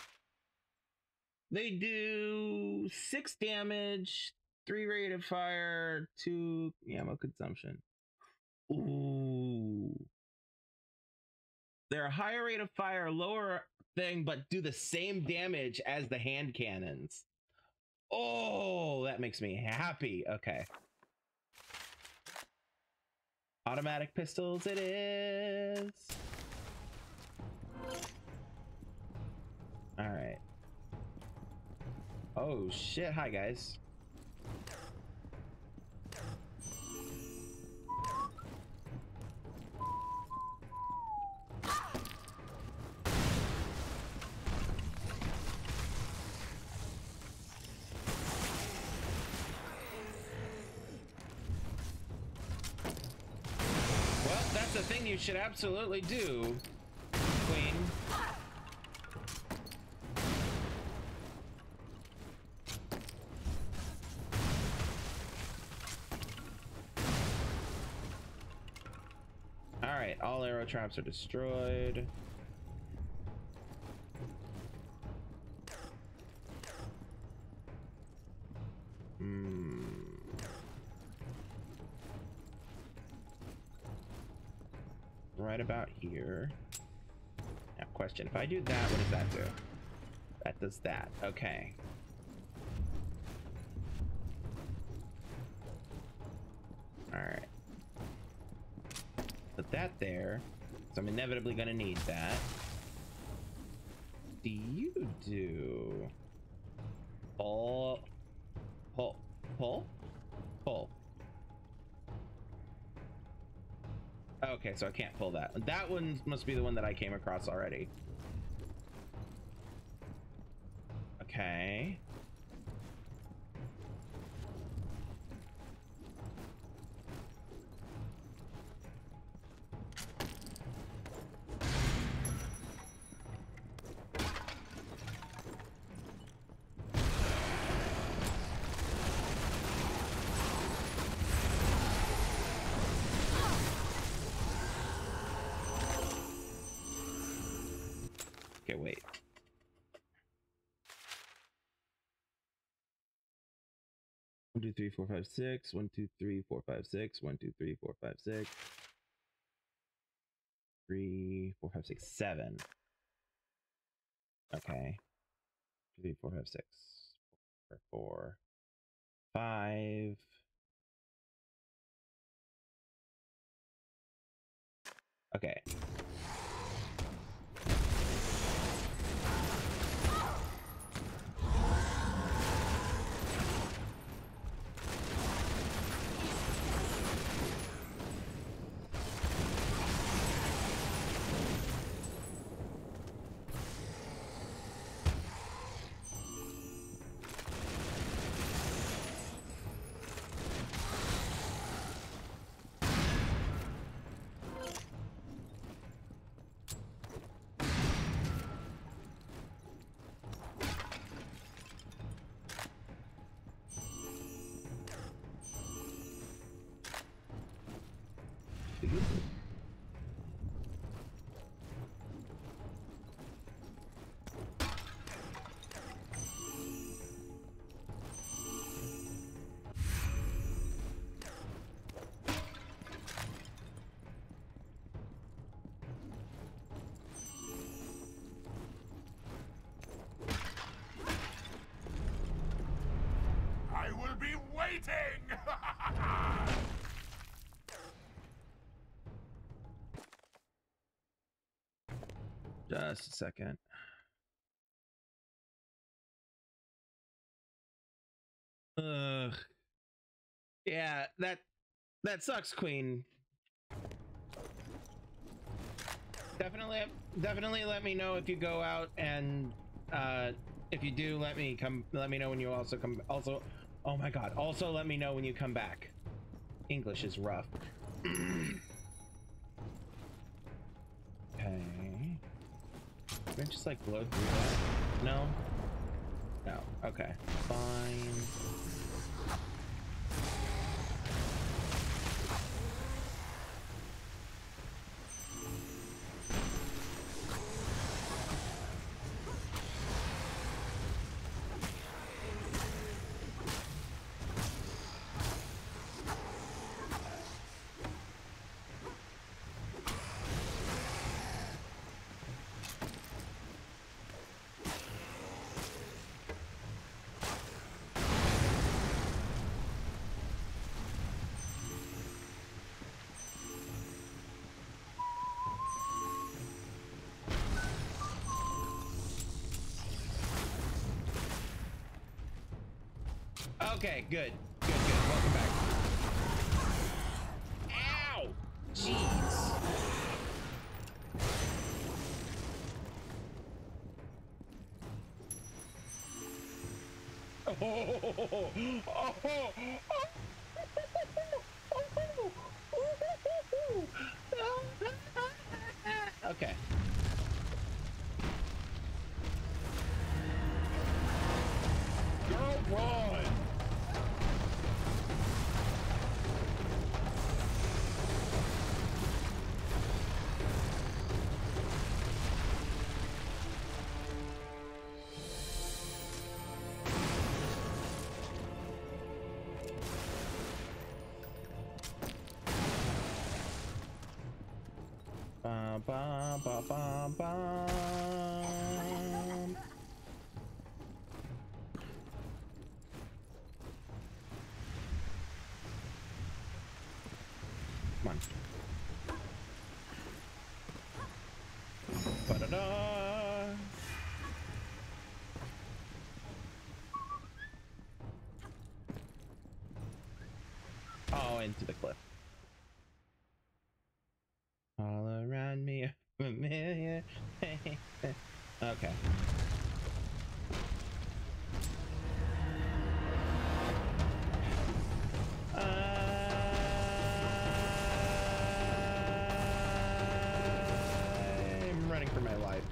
They do 6 damage, 3 rate of fire, 2 ammo consumption. Ooh. They're a higher rate of fire, lower thing, but do the same damage as the hand cannons. Oh, that makes me happy. Okay. Automatic pistols it is. All right. Oh shit, hi guys. Well, that's the thing you should absolutely do, Queen. Alright, all arrow traps are destroyed. Right about here. Now, question, if I do that, what does that do? That does that. Okay. Alright. Put that there. So I'm inevitably gonna need that. Do you do... Pull. Pull. Pull? Pull. Okay, so I can't pull that. That one must be the one that I came across already. Okay. Okay, wait. One, 2, 3, 4, 5, 6. 1, 2, 3, 4, 5, 6. 1, 2, 3, 4, 5, 6. 3, 4, 5, 6, 7. Okay. 2, 3, 4, 5, 6. 4, 5. Okay. I will be waiting! Just a second. Ugh. Yeah, that sucks, Queen. Definitely let me know if you go out, and if you do, let me know when you also come. Also, oh my god, also let me know when you come back. English is rough. Okay. Can I just like blow through that? No? No. Okay. Fine. Okay, good. Good, good. Welcome back. Ow! Jeez. Okay. Girl, run! Bum, bum, bum, bum, bum. Come on. Ba-da-da. Oh, into the cliff. All around me, familiar. Okay. I'm running for my life.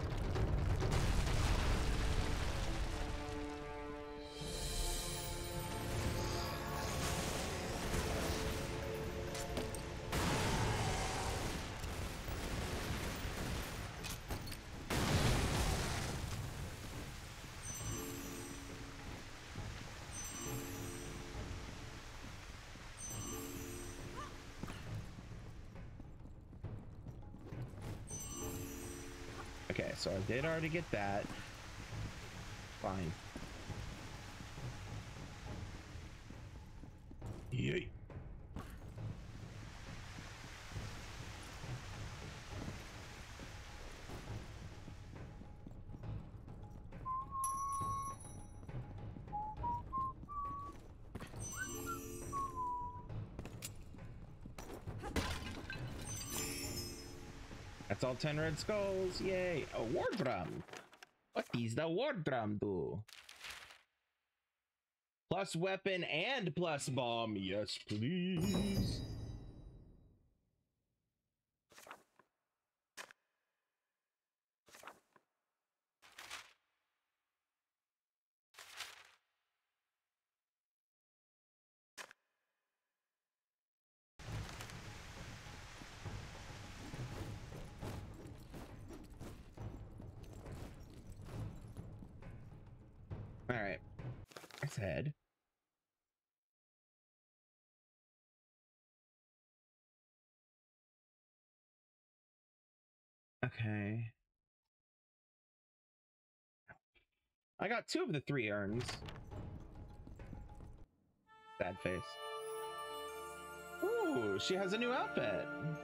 Okay, so I did already get that. Fine. Yay. That's all 10 red skulls. Yay. A war drum. What does the war drum do? Plus weapon and plus bomb. Yes, please. All right. Let's head. Okay. I got 2 of the 3 urns. Sad face. Ooh, she has a new outfit.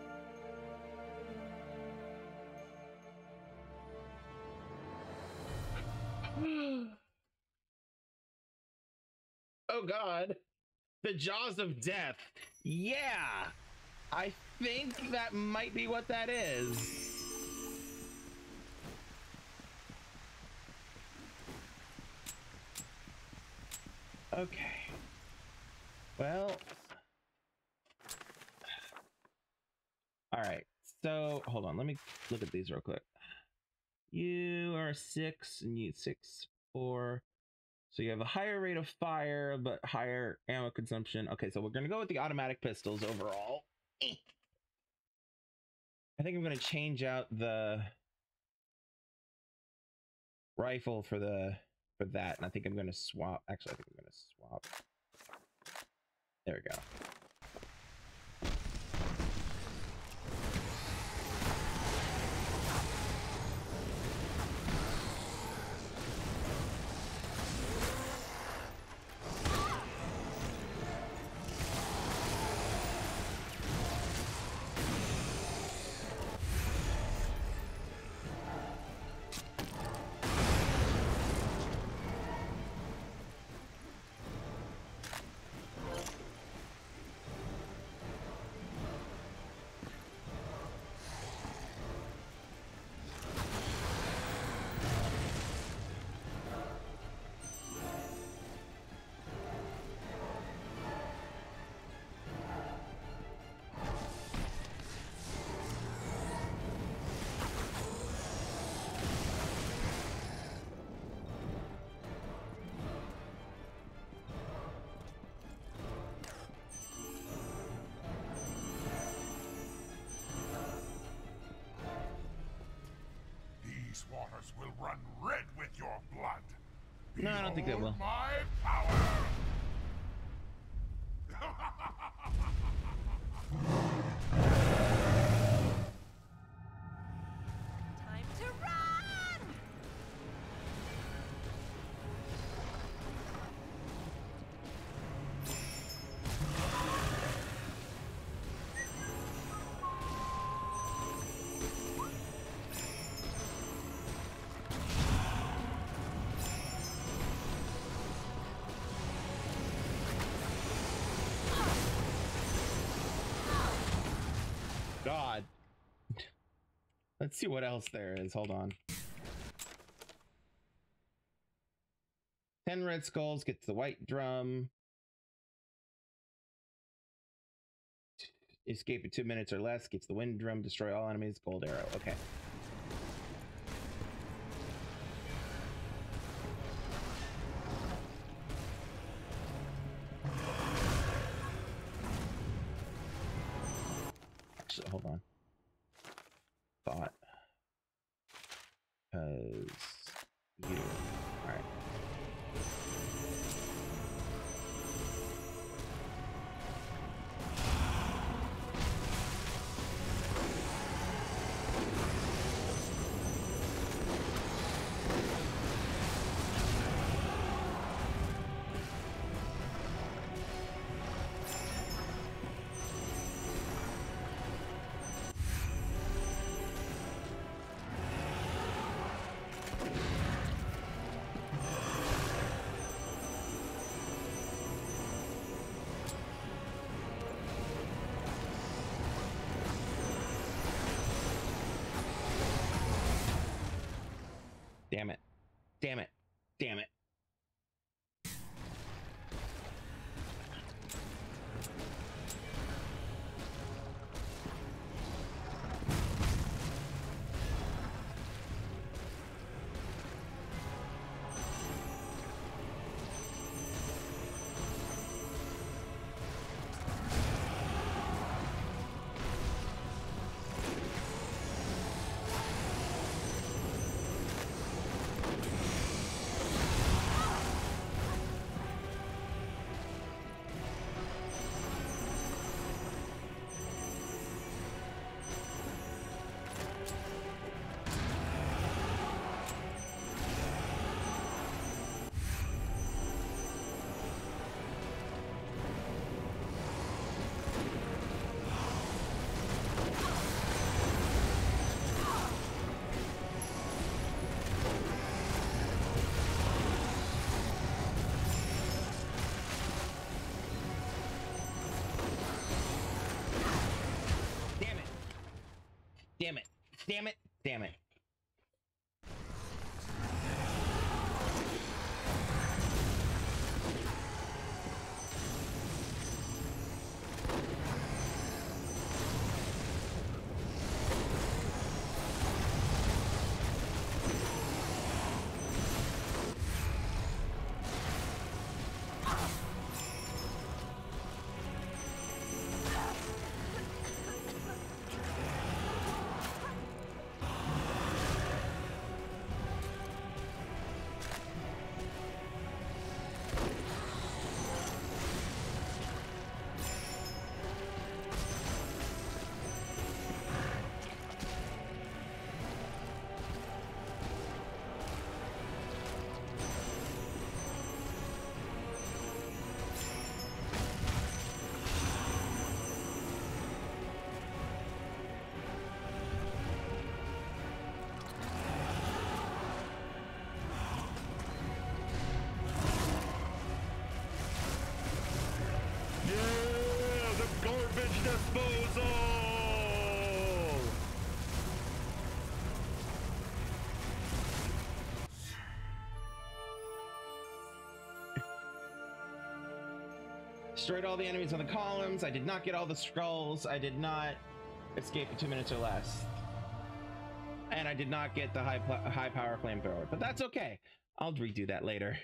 Oh God. The jaws of death. Yeah. I think that might be what that is. Okay. Well. All right. So hold on. Let me look at these real quick. You are 6 and you 6, 4. So you have a higher rate of fire, but higher ammo consumption. Okay, so we're gonna go with the automatic pistols overall. I think I'm gonna change out the rifle for that, and I think I'm gonna swap. Actually, I think I'm gonna swap. There we go. These waters will run red with your blood. No, I don't think they will. Behold my power! Time to run! God. Let's see what else there is. Hold on. 10 red skulls gets the white drum. Escape in 2 minutes or less gets the wind drum. Destroy all enemies. Gold arrow. Okay. Actually, hold on. Thought. Because you. All right. Damn it. Damn it. Damn it. Damn it. Damn it. Damn it. Disposal! Destroyed all the enemies on the columns. I did not get all the skulls. I did not escape in 2 minutes or less. And I did not get the high power flamethrower, but that's okay. I'll redo that later.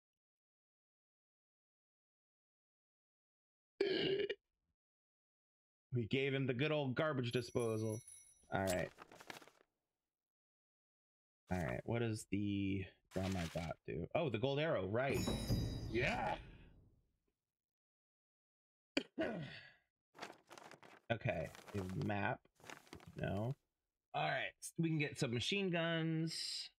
We gave him the good old garbage disposal. All right. All right, what does the drum I got do? Oh, the gold arrow, right. Yeah. Okay, the map. No. All right, so we can get some machine guns,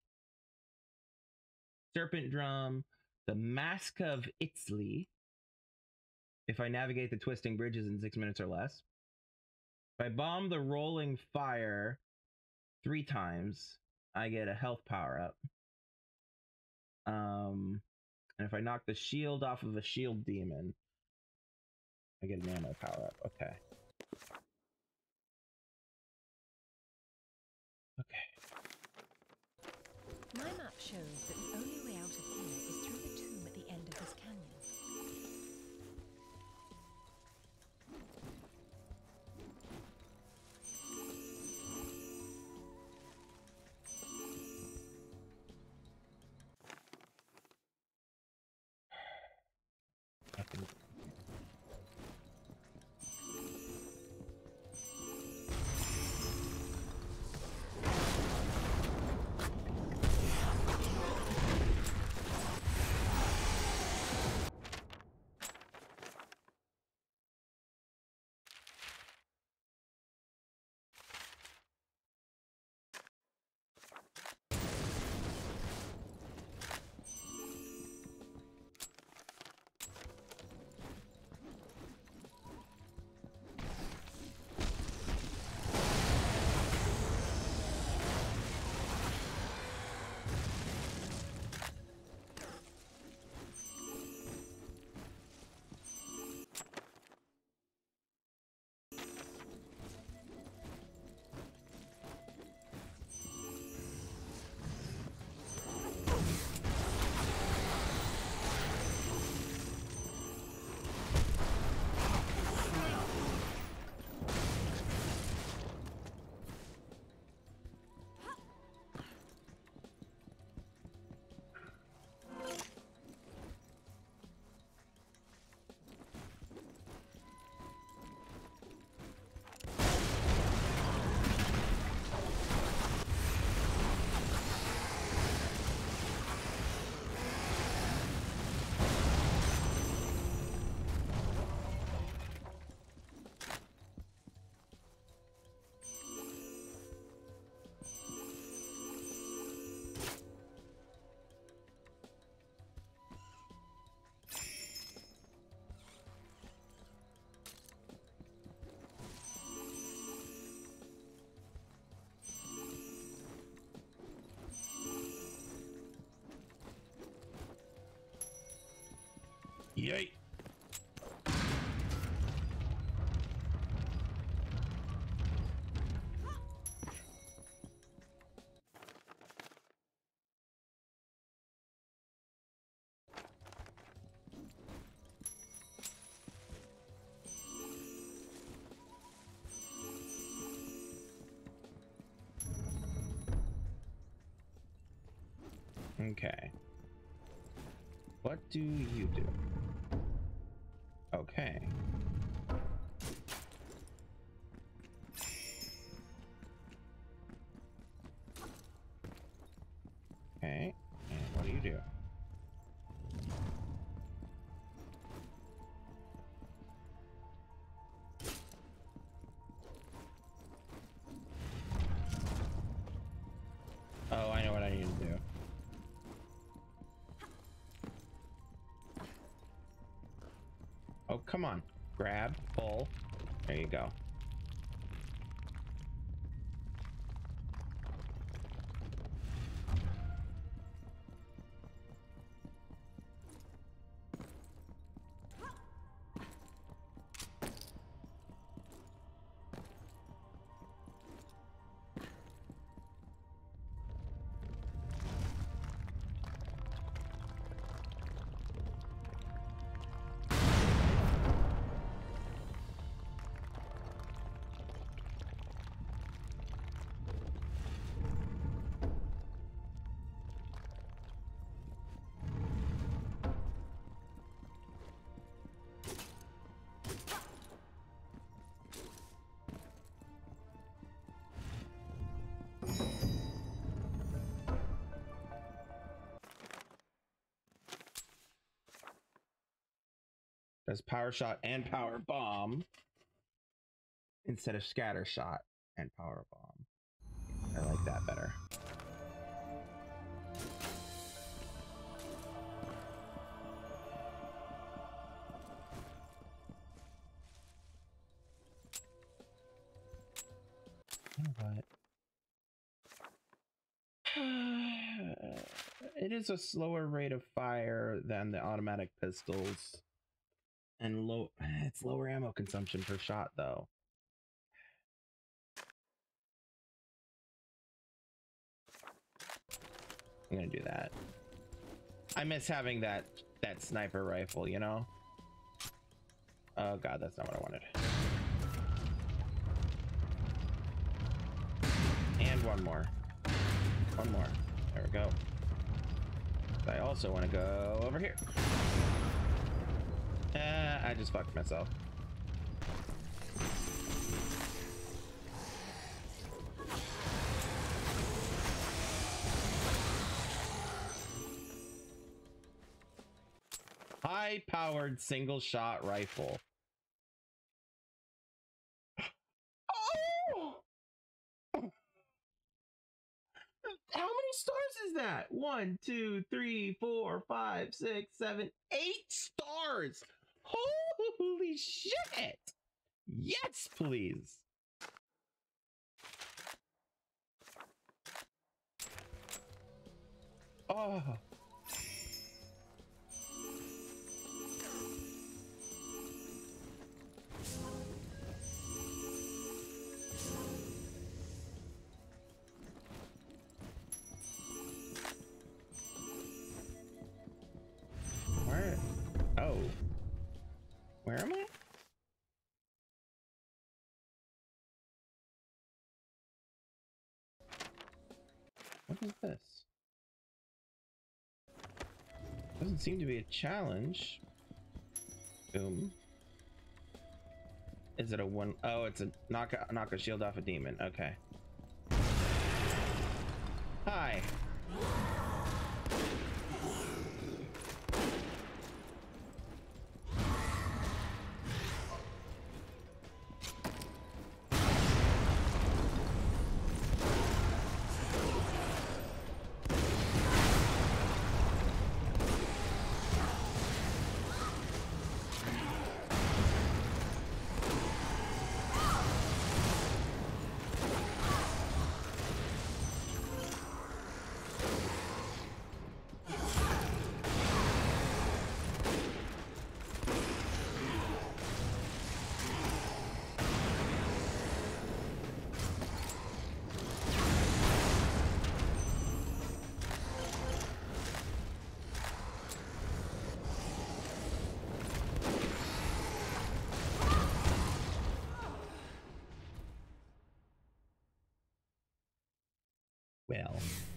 serpent drum, the Mask of Itzli. If I navigate the twisting bridges in 6 minutes or less. If I bomb the rolling fire 3 times, I get a health power up. And if I knock the shield off of a shield demon, I get an ammo power up. Okay. Okay. My map shows that the only way out of here is through the tomb at the end of this canyon. Nothing. Yay. Okay. What do you do? Okay. Okay. And what do you do? Oh, I know what I need to do. Oh, come on. Grab, pull. There you go. There's power shot and power bomb instead of scatter shot and power bomb. I like that better. You know what? It is a slower rate of fire than the automatic pistols, and it's lower ammo consumption per shot though. I'm gonna do that. I miss having that sniper rifle, you know? Oh god, that's not what I wanted. And one more. One more. There we go. I also want to go over here. I just fucked myself. High-powered single-shot rifle. Oh! How many stars is that? 1, 2, 3, 4, 5, 6, 7, 8 stars! Holy shit! Yes, please. Oh. Where? Oh. Where am I? What is this? Doesn't seem to be a challenge. Boom. Is it a one? Oh, it's a knock a shield off a demon. Okay. Hi. Well.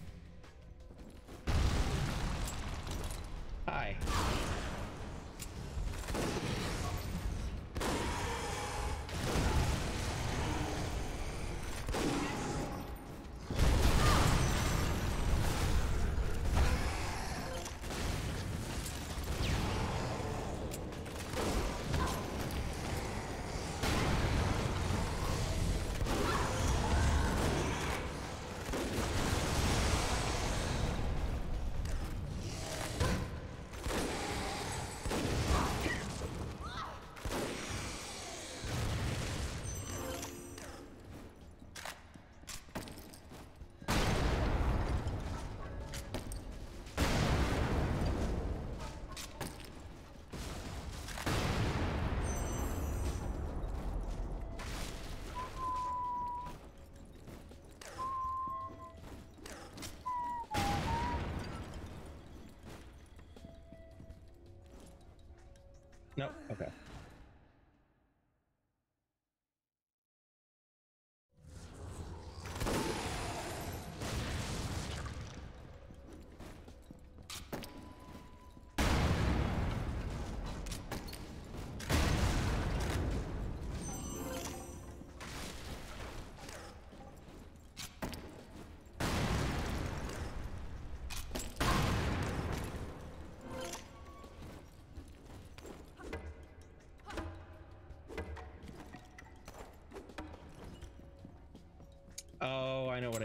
Hi. No, okay.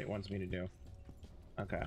it wants me to do. Okay.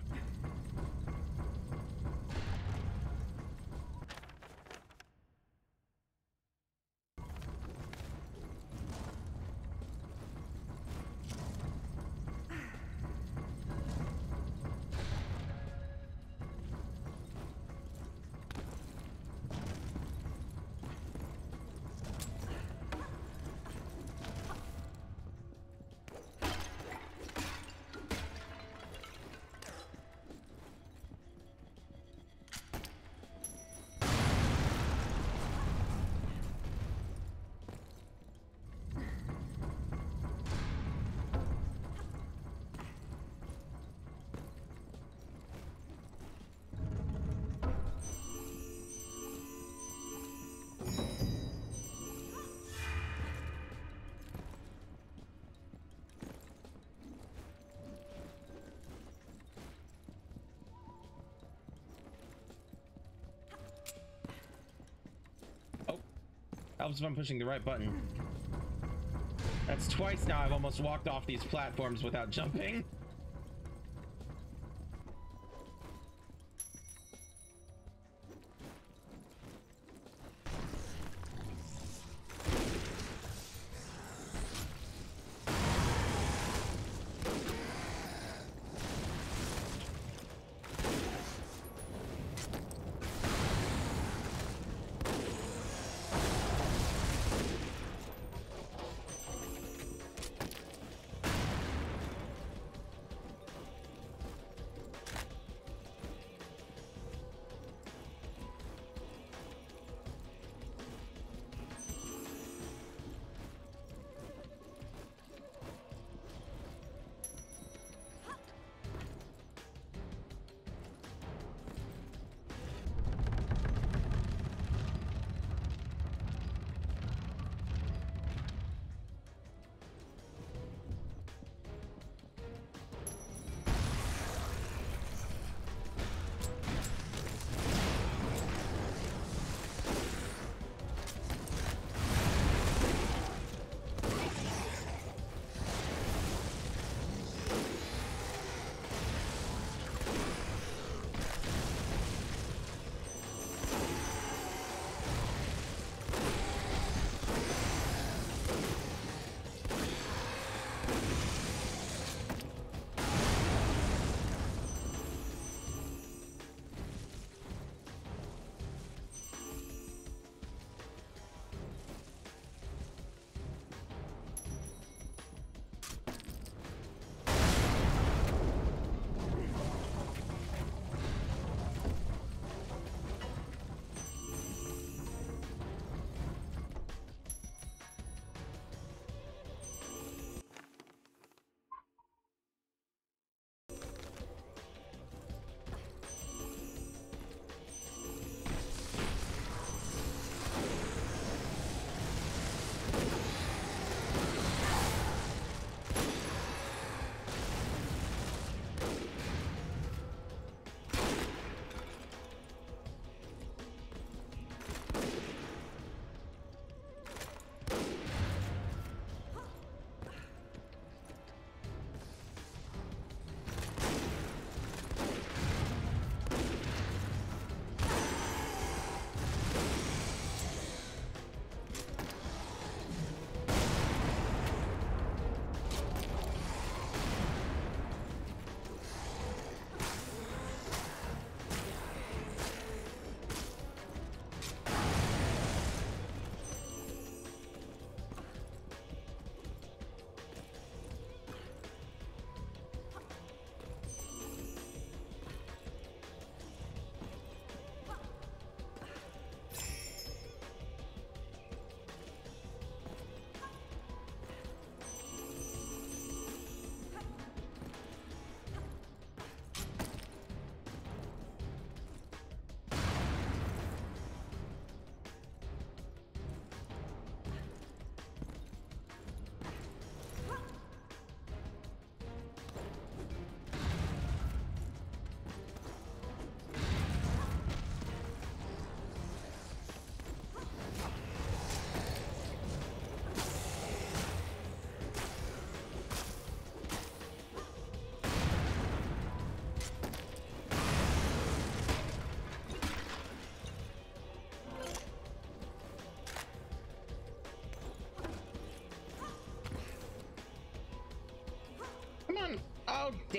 Helps if I'm pushing the right button. That's twice now I've almost walked off these platforms without jumping.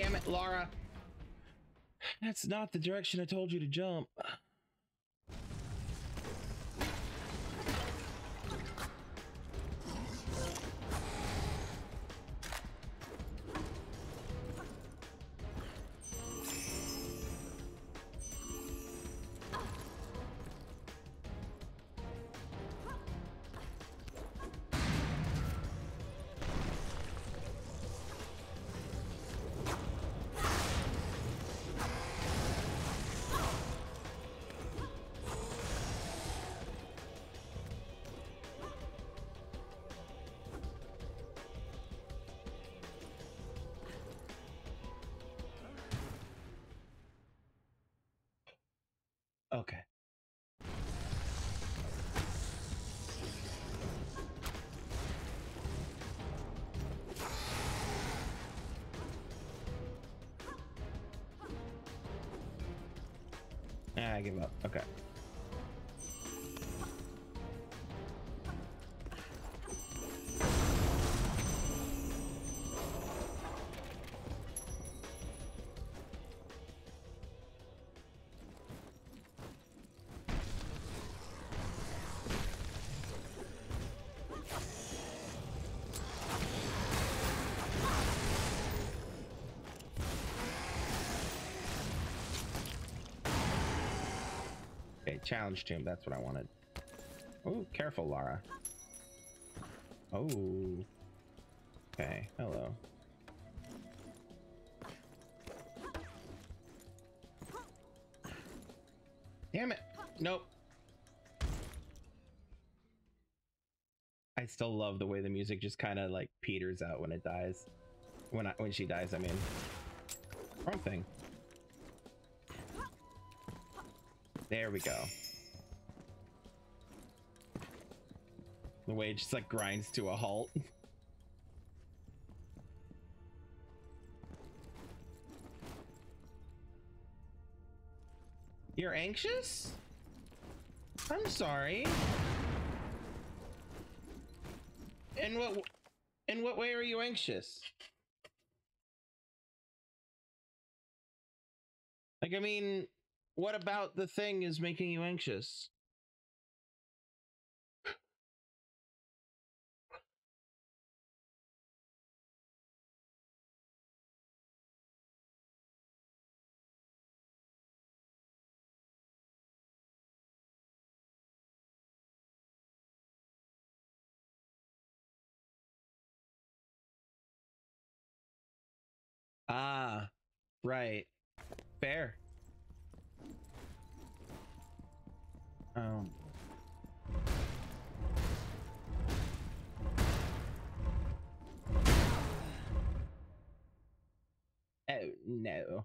Damn it, Lara. That's not the direction I told you to jump. Okay. I give up. Okay. Okay, challenge tomb. That's what I wanted. Oh, careful, Lara. Oh. Okay, hello. Damn it. Nope. I still love the way the music just kind of like peters out when it dies. When she dies, I mean. Wrong thing. There we go. The way it just like grinds to a halt. You're anxious? I'm sorry. In what way are you anxious? Like, I mean, what about the thing is making you anxious? Ah, right. Fair. Oh. Oh, no.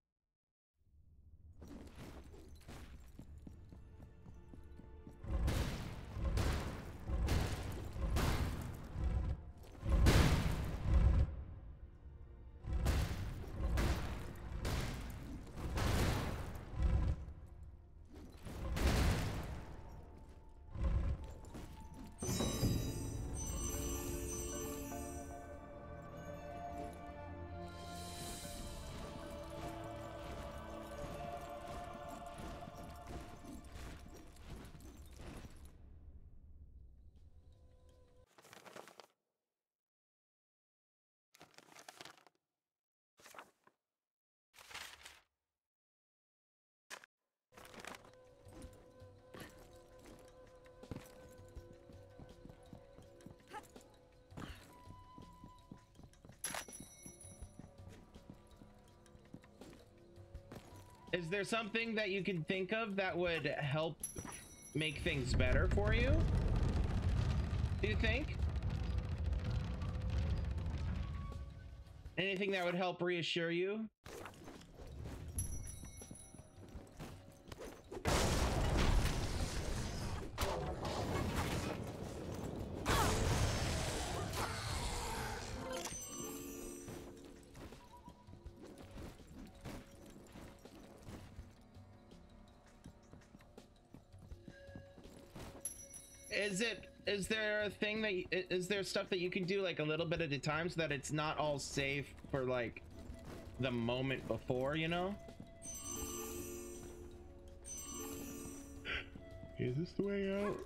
Is there something that you can think of that would help make things better for you? Do you think? Anything that would help reassure you? Is there a thing that is there stuff that you can do like a little bit at a time so that it's not all safe for like the moment before, you know? Is this the way out?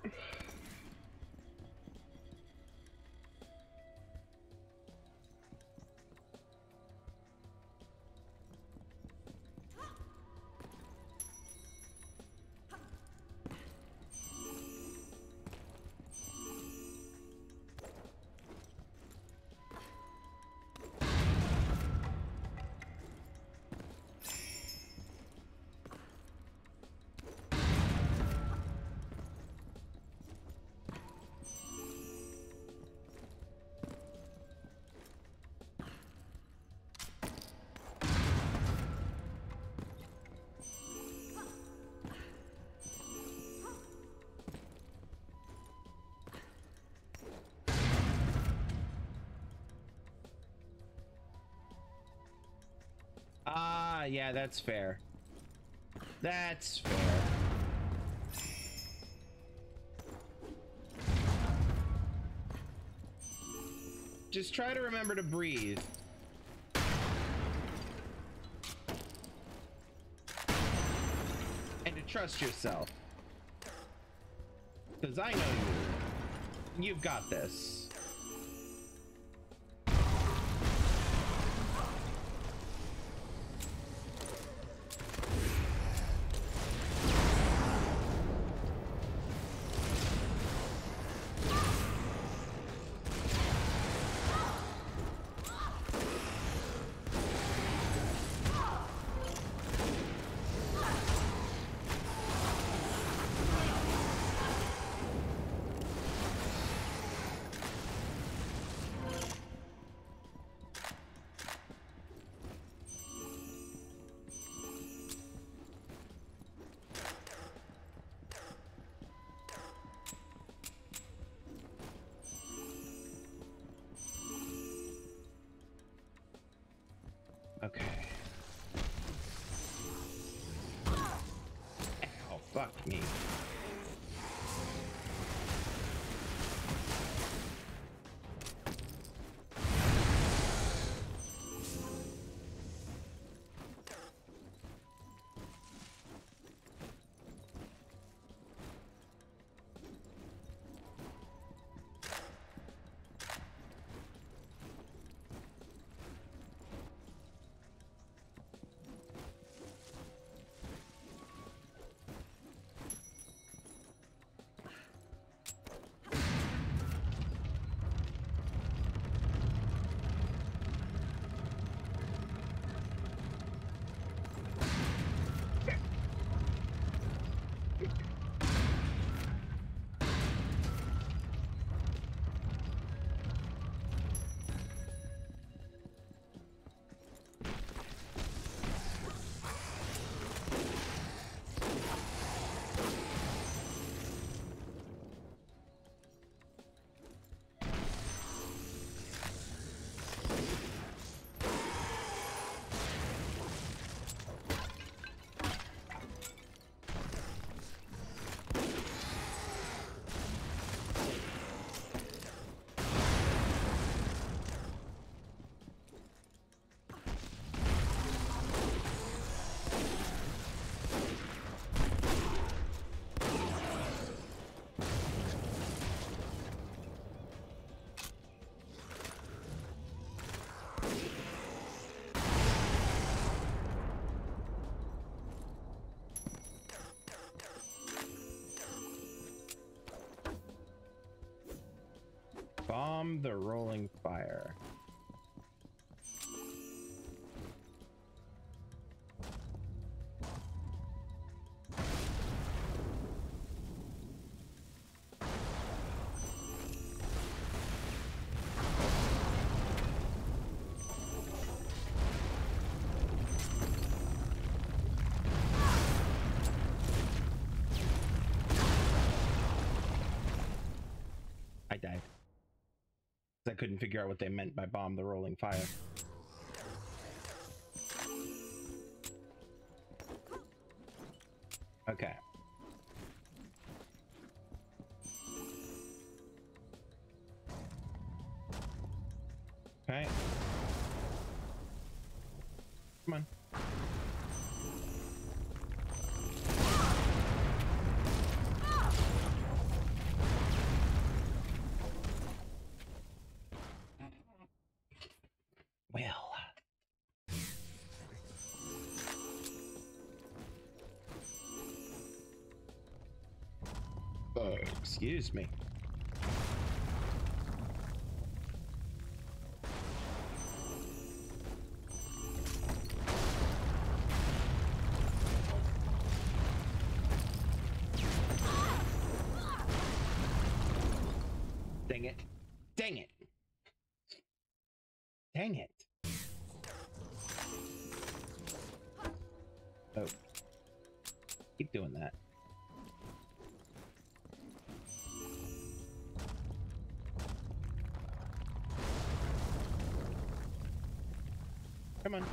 Ah, yeah, that's fair. That's fair. Just try to remember to breathe. And to trust yourself. Because I know you. You've got this. Okay. Ow, fuck me. Bomb the rolling fire. I died. I couldn't figure out what they meant by bomb the rolling fire. Okay. Okay. Excuse me. Dang it. Dang it. Dang it. Oh. Keep doing that. Come on.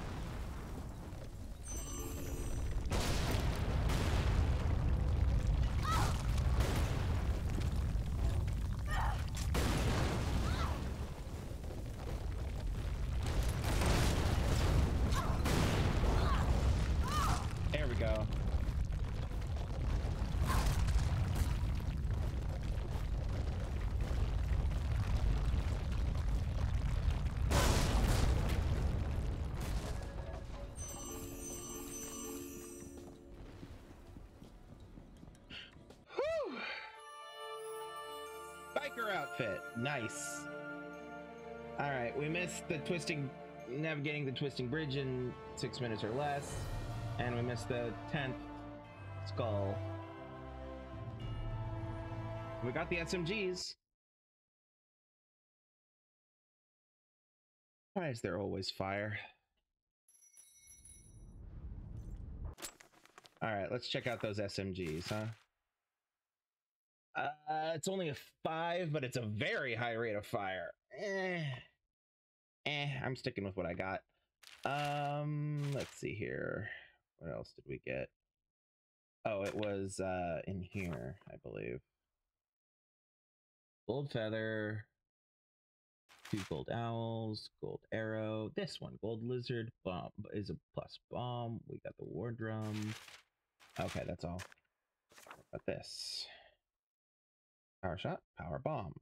There we go. Whew. Biker outfit. Nice. All right, we missed the navigating the twisting bridge in 6 minutes or less, and we missed the 10th skull. We got the SMGs. Why is there always fire? All right, let's check out those SMGs, huh? It's only a 5, but it's a very high rate of fire. I'm sticking with what I got. Let's see here. What else did we get? Oh, it was in here, I believe. Gold feather, 2 gold owls, gold arrow. This one, gold lizard bomb, is a plus bomb. We got the war drum. Okay, that's all. What about this? Power shot, power bomb.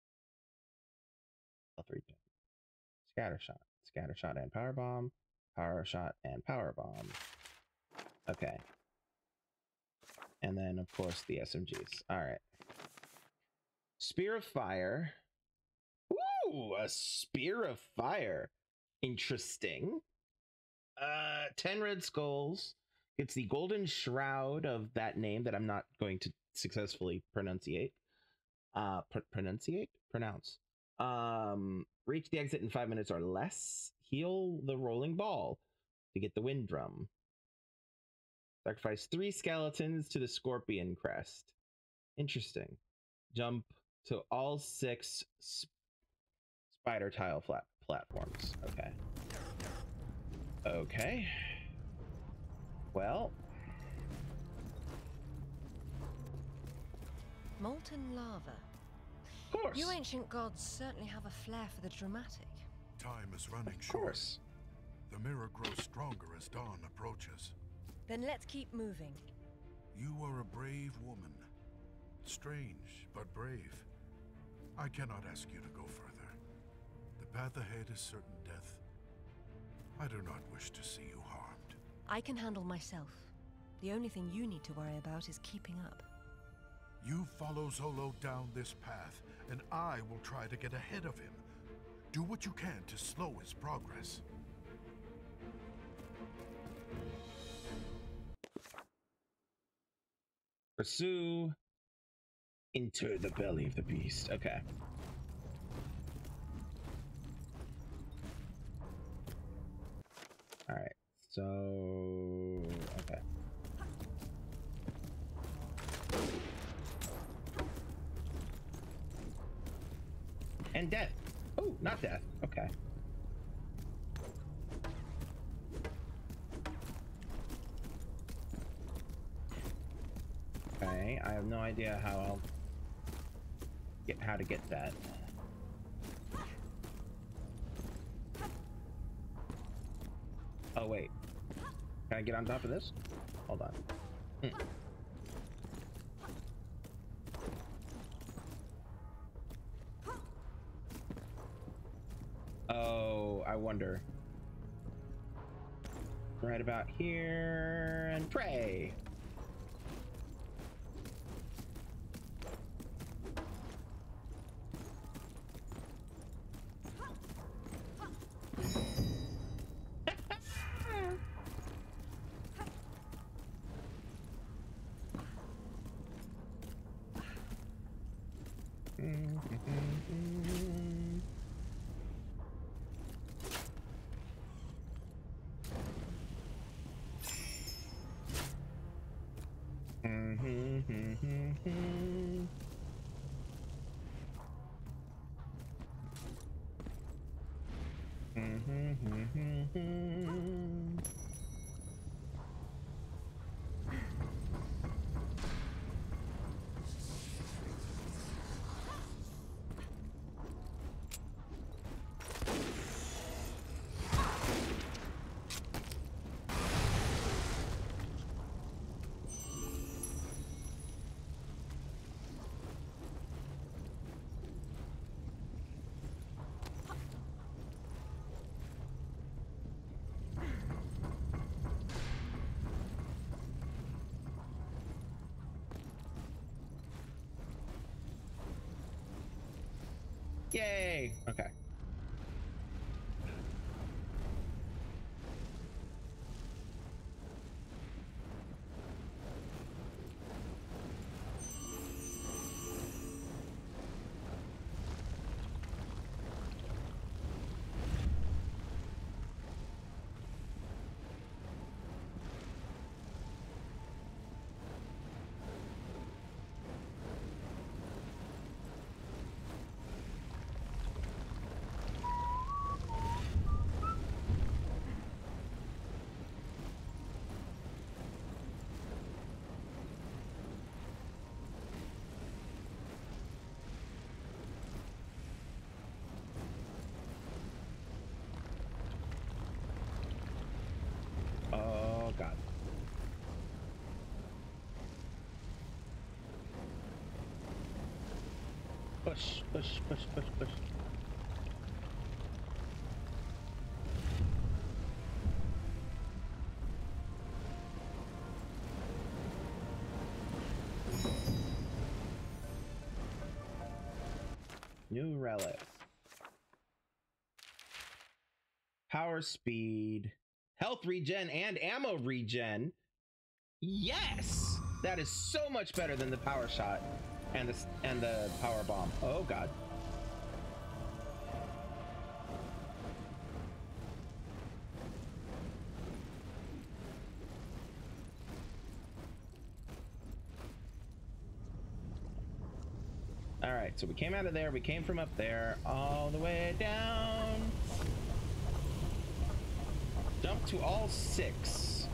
L3. Scatter shot and power bomb, power shot and power bomb. Okay. And then of course the SMGs. All right. Spear of fire. Ooh, a spear of fire. Interesting. 10 red skulls. It's the golden shroud of that name that I'm not going to successfully pronunciate. Pronounce. Reach the exit in 5 minutes or less. Heal the rolling ball to get the wind drum. Sacrifice 3 skeletons to the scorpion crest. Interesting. Jump to all 6 spider tile platforms. Okay. Okay. Well. Molten lava. Of course. You ancient gods certainly have a flair for the dramatic. Time is running Of short. course. The mirror grows stronger as dawn approaches. Then let's keep moving. You are a brave woman. Strange, but brave. I cannot ask you to go further. The path ahead is certain death. I do not wish to see you harmed. I can handle myself. The only thing you need to worry about is keeping up. You follow Zolo down this path, and I will try to get ahead of him. Do what you can to slow his progress. Pursue into the belly of the beast. Okay. All right. So, okay. And death. Oh, not death. Okay. Okay, I have no idea how I'll get that. Oh wait, can I get on top of this? Hold on. Oh, I wonder. Right about here and pray. Yay! Okay. Oh god. Push, push, push, push, push. New relic. Power speed. Health regen and ammo regen. Yes! That is so much better than the power shot and the power bomb. Oh god. All right, so we came out of there. We came from up there all the way down. Jump to all 6.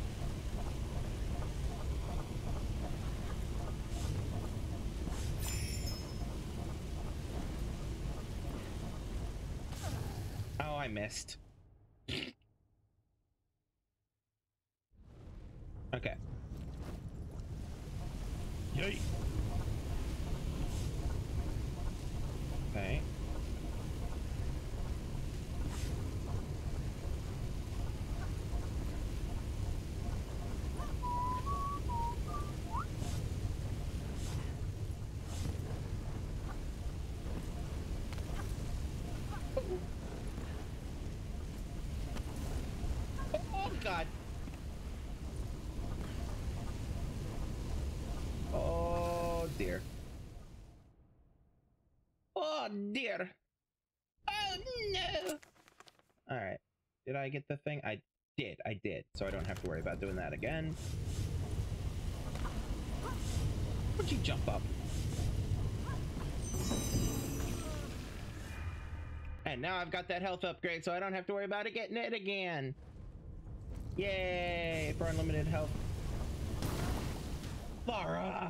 Oh, I missed. Okay. Yay. Okay. Oh god. Oh dear. Oh dear. Oh no. All right. Did I get the thing? I did. So I don't have to worry about doing that again. Would you jump up? And now I've got that health upgrade, so I don't have to worry about it getting it again. Yay for unlimited health. Lara!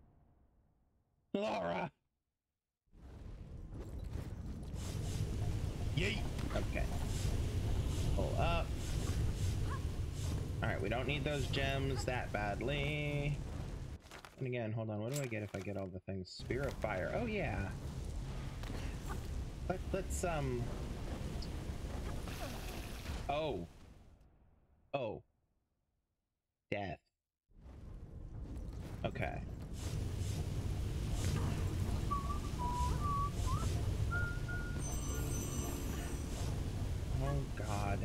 Lara! Yay! Okay. Pull up. Alright, we don't need those gems that badly. And again, hold on, what do I get if I get all the things? Spear of Fire. Oh yeah. Let's Oh. Oh. Death. Okay. Oh god.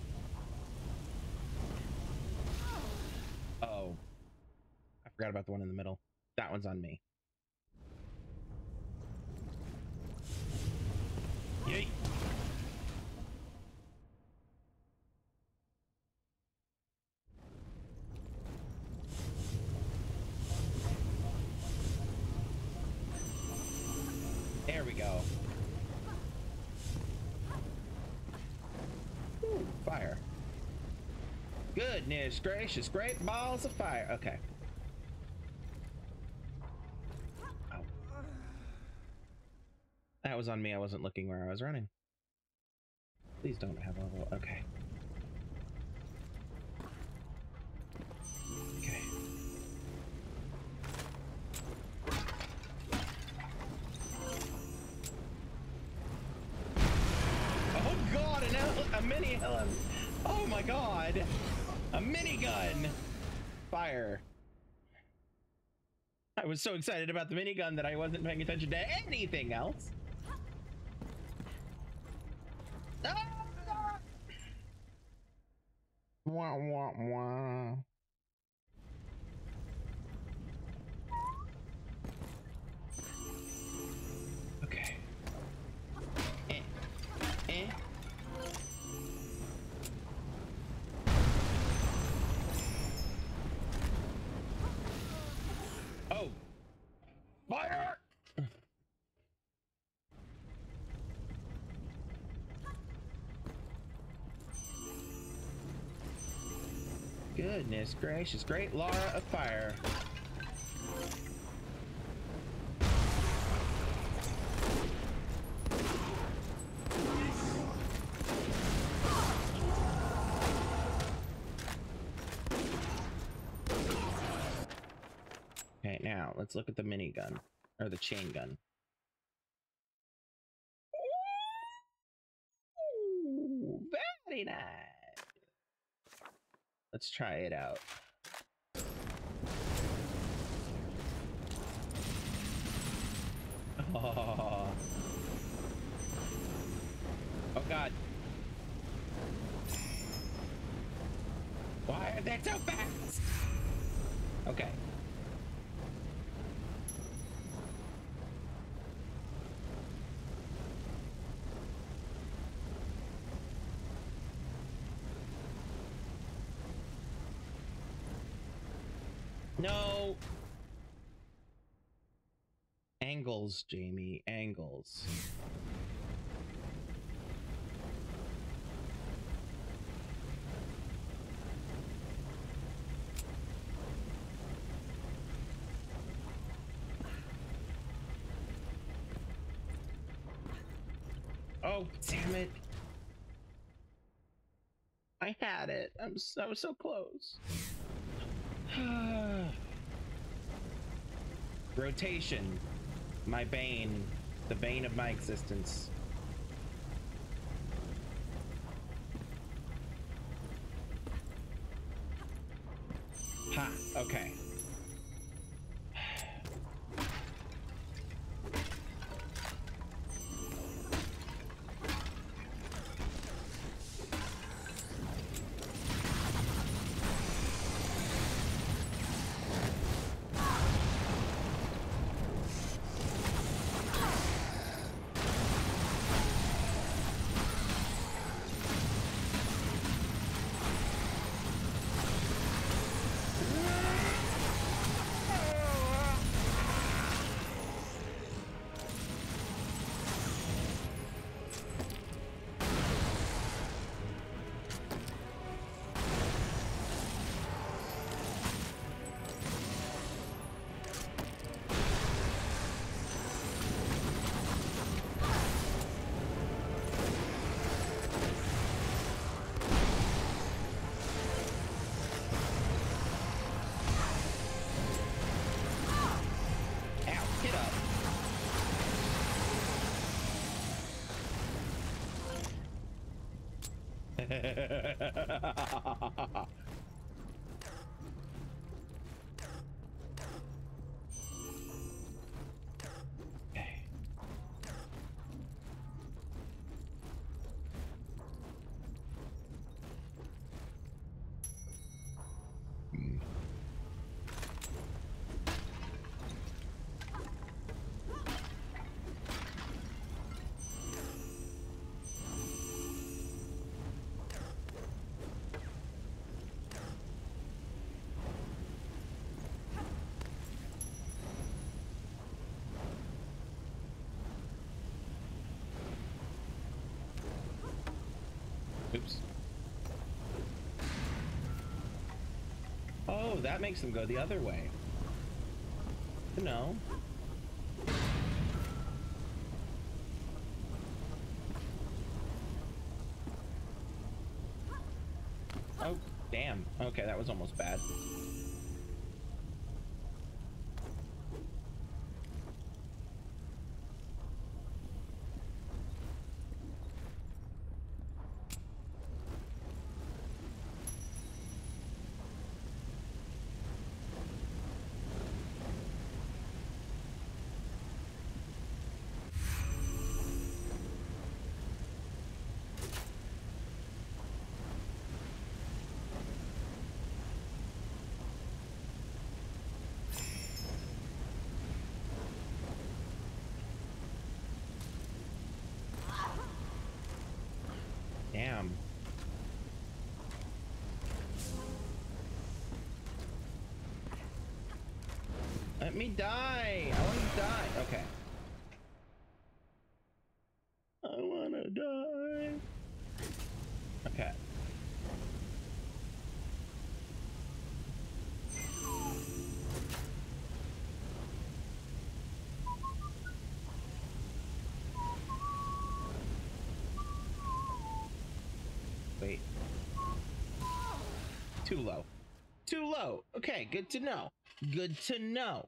Oh. I forgot about the one in the middle. That one's on me. There we go. Ooh, fire. Goodness gracious, great balls of fire. Okay. Oh. That was on me. I wasn't looking where I was running. Please don't have a level. Okay. Okay. Oh god, a mini Helen. Oh my god. A minigun. Fire. I was so excited about the minigun that I wasn't paying attention to anything else. Ah! Wah, wah, wah. Okay. Eh. Oh. Fire! Goodness gracious, great Lara of fire. Okay, now let's look at the minigun, or the chain gun. Ooh, very nice. Let's try it out. Oh, oh god. Why are they so fast? Okay. No. Angles, Jamie, angles. Oh, damn it. I had it. I was so close. Rotation. My bane. The bane of my existence. Ha, okay. Oops. Oh, that makes them go the other way. No. Oh, damn. Okay, that was almost bad. Damn. Let me die. I want to die. Okay. I want to die. Okay. Wait. Too low. Too low. Okay, good to know. Good to know.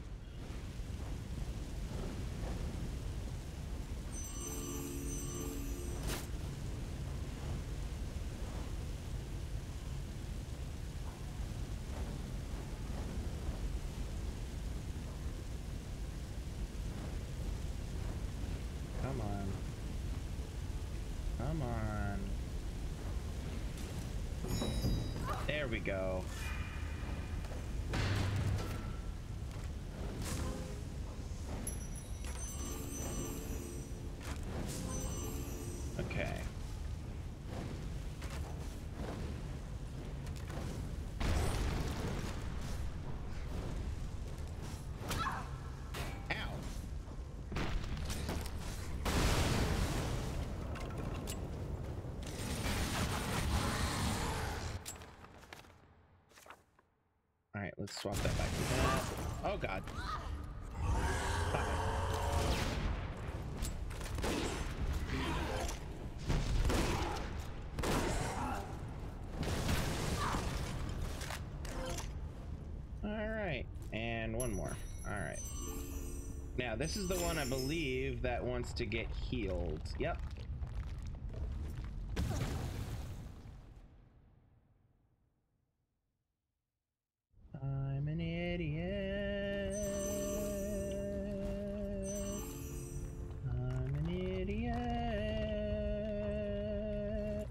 Come on. Come on. There we go. Okay. Ow. All right, let's swap that back to that. Oh God. Hi. All right, and one more. All right. Now this is the one I believe that wants to get healed. Yep. I'm an idiot. I'm an idiot.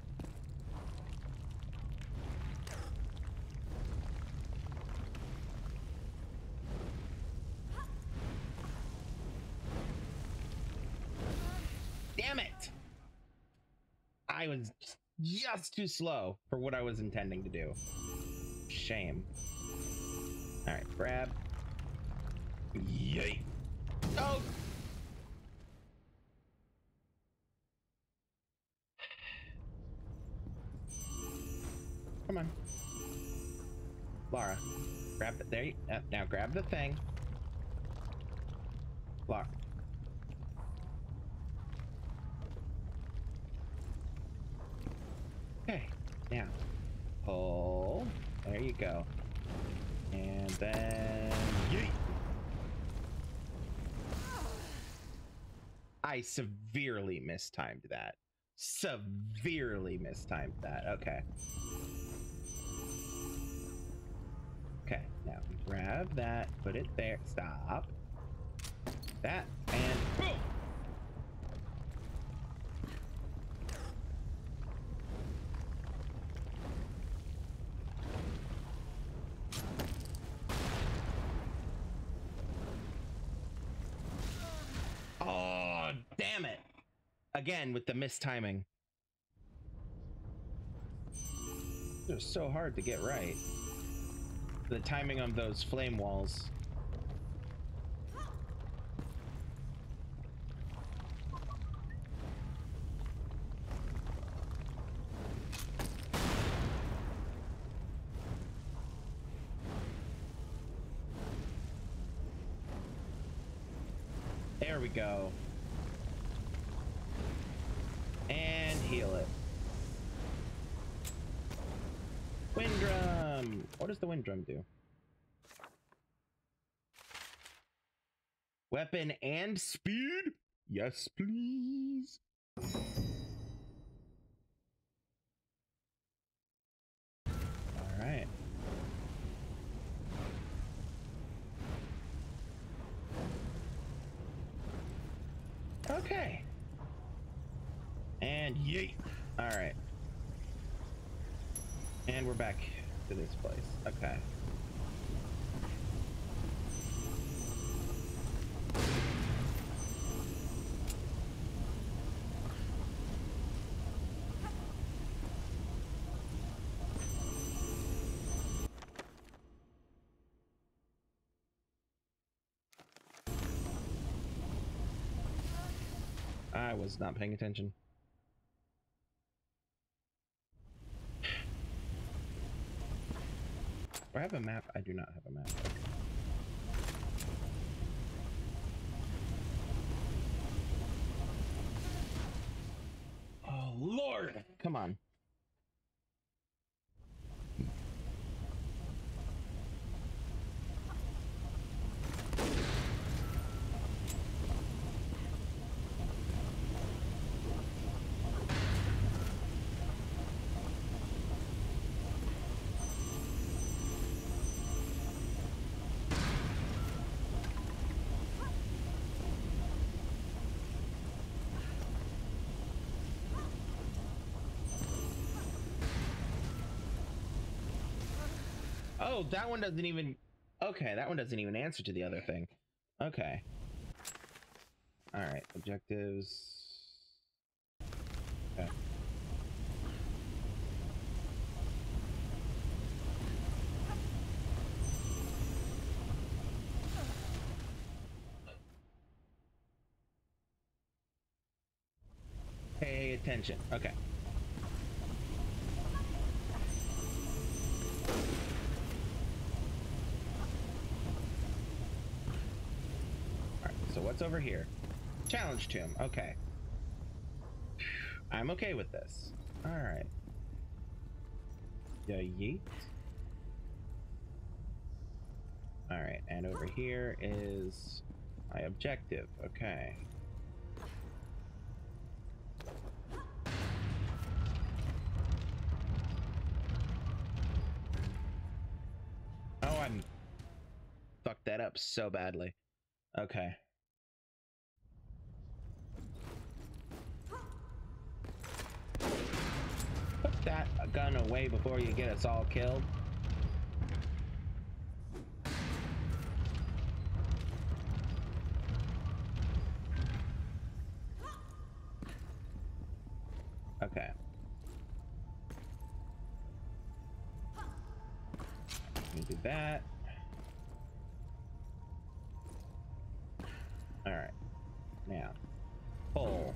Damn it! I was just too slow for what I was intending to do. Shame. All right, grab. Yay! Oh! Come on, Lara. Grab it. There you. Now grab the thing, Lara. Okay. Now pull. There you go. And then yeet. I severely mistimed that. Severely mistimed that. Okay. Okay, now grab that, put it there. Stop. That, and boom! Oh, damn it. Again, with the mistiming. They're so hard to get right. The timing on those flame walls. There we go. And heal it. Wind drum. What does the wind drum do? Weapon and speed? Yes, please. All right. Okay. And yeet. All right. And we're back to this place. Okay. I was not paying attention. Do I have a map? I do not have a map. Oh, Lord! Come on. Oh, that one doesn't even... Okay, that one doesn't even answer to the other thing. Okay. Alright, objectives... Okay. Pay attention. Okay. So what's over here? Challenge tomb. Okay. I'm okay with this. All right. Yeet. All right, and over here is my objective. Okay. Oh, I'm fucked that up so badly. Okay. Put that gun away before you get us all killed. Okay. Let me do that. All right. Now, pull.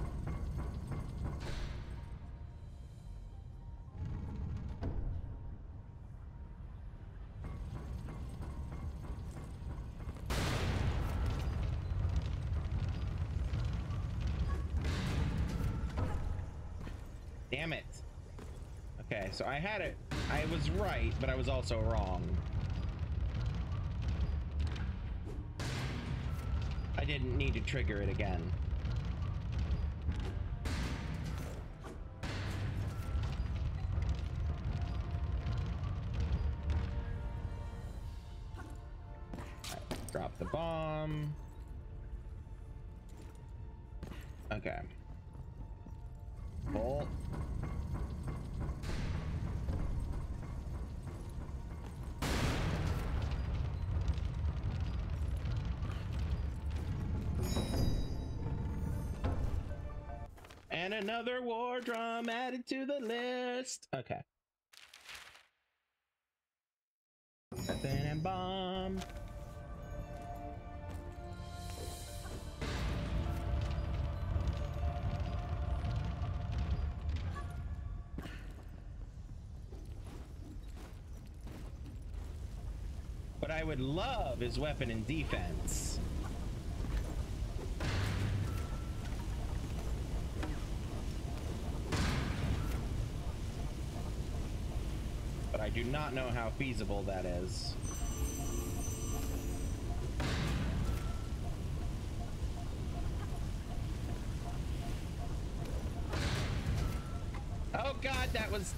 Damn it. Okay, so I had it. I was right, but I was also wrong. I didn't need to trigger it again. Right, drop the bomb. Okay. Bolt. And another war drum added to the list. Okay. Weapon and bomb. What I would love is weapon and defense. do not know how feasible that is. Oh god, that was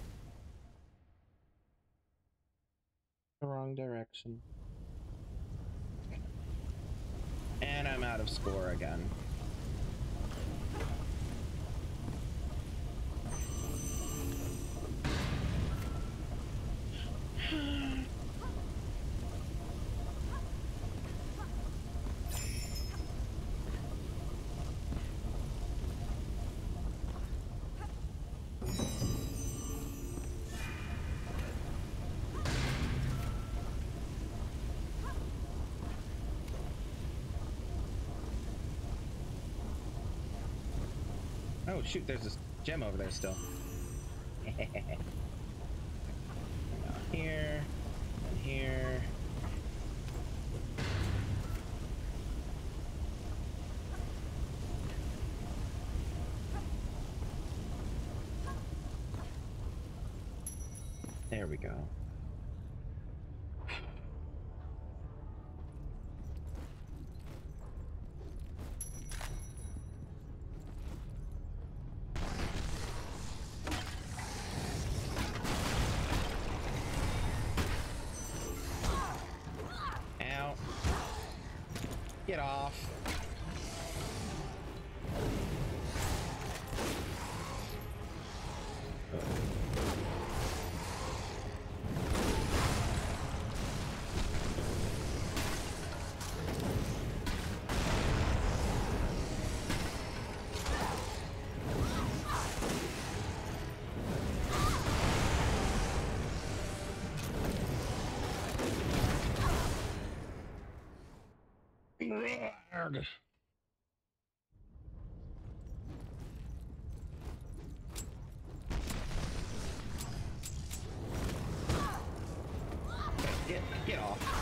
the wrong direction. And I'm out of score again. Oh shoot, there's this gem over there still. Here, and here. There we go. Get off. Get off.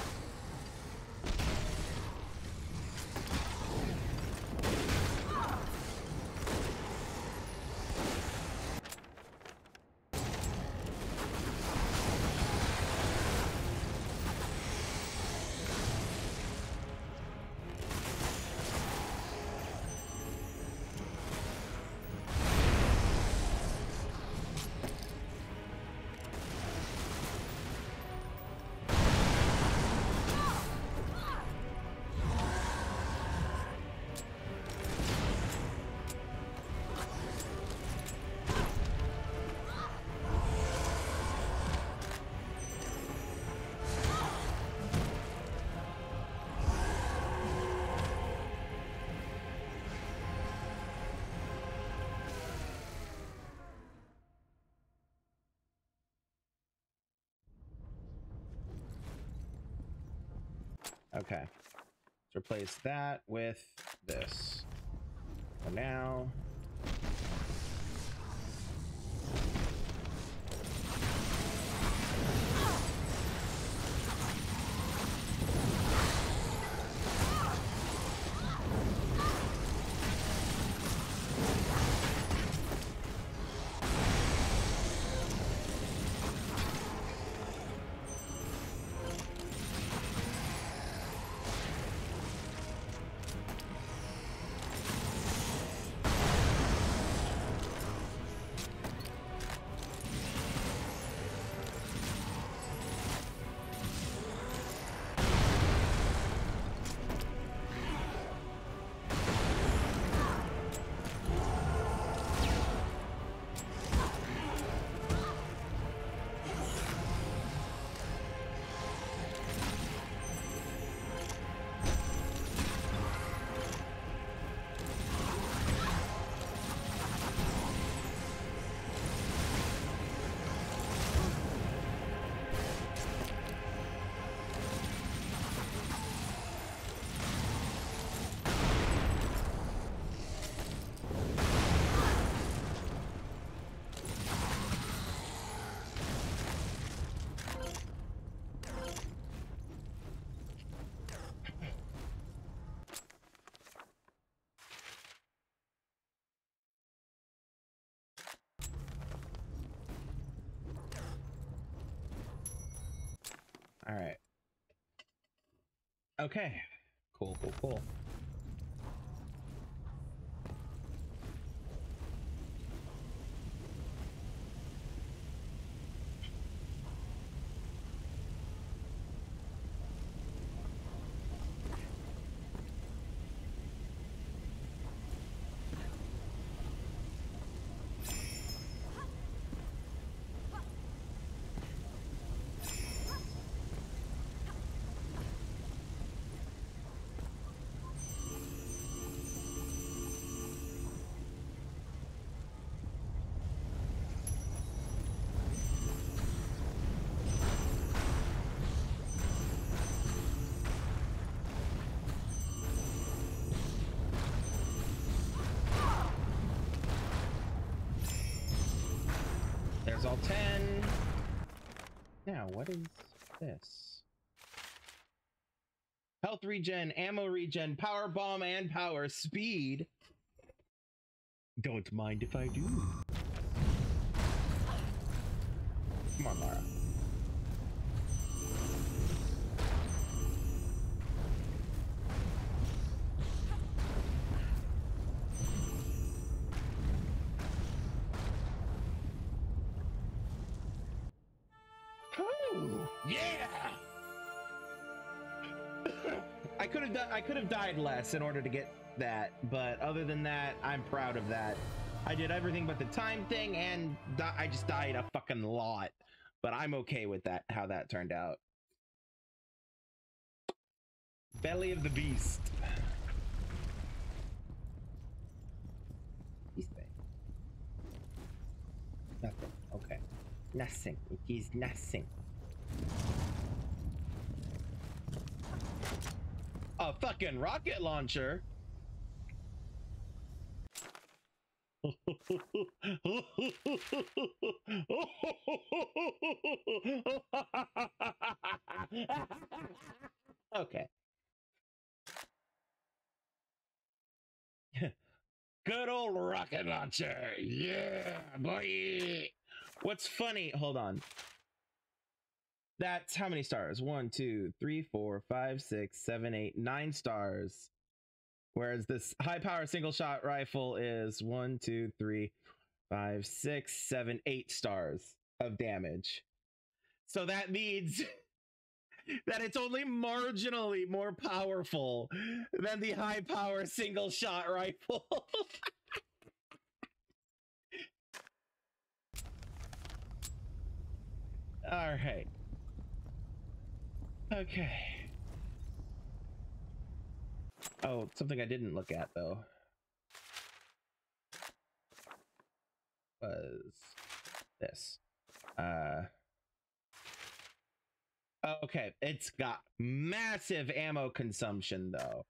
Okay, let's replace that with this for now. All right. Okay. Cool, cool, cool. There's all 10. Now, what is this? Health regen, ammo regen, power bomb, and power speed. Don't mind if I do. Come on, Lara. Ooh, yeah! I could have died less in order to get that, but other than that, I'm proud of that. I did everything but the time thing, and I just died a fucking lot. But I'm okay with that, how that turned out. Belly of the beast. This thing. Nothing. Okay. Nothing. It is nothing. A fucking rocket launcher. Okay. Good old rocket launcher. Yeah, boy. What's funny? Hold on. That's how many stars? 1, 2, 3, 4, 5, 6, 7, 8, 9 stars. Whereas this high power single shot rifle is 1, 2, 3, 5, 6, 7, 8 stars of damage. So that means that it's only marginally more powerful than the high power single shot rifle. All right. Okay. Oh, something I didn't look at though was this. Okay, it's got massive ammo consumption though,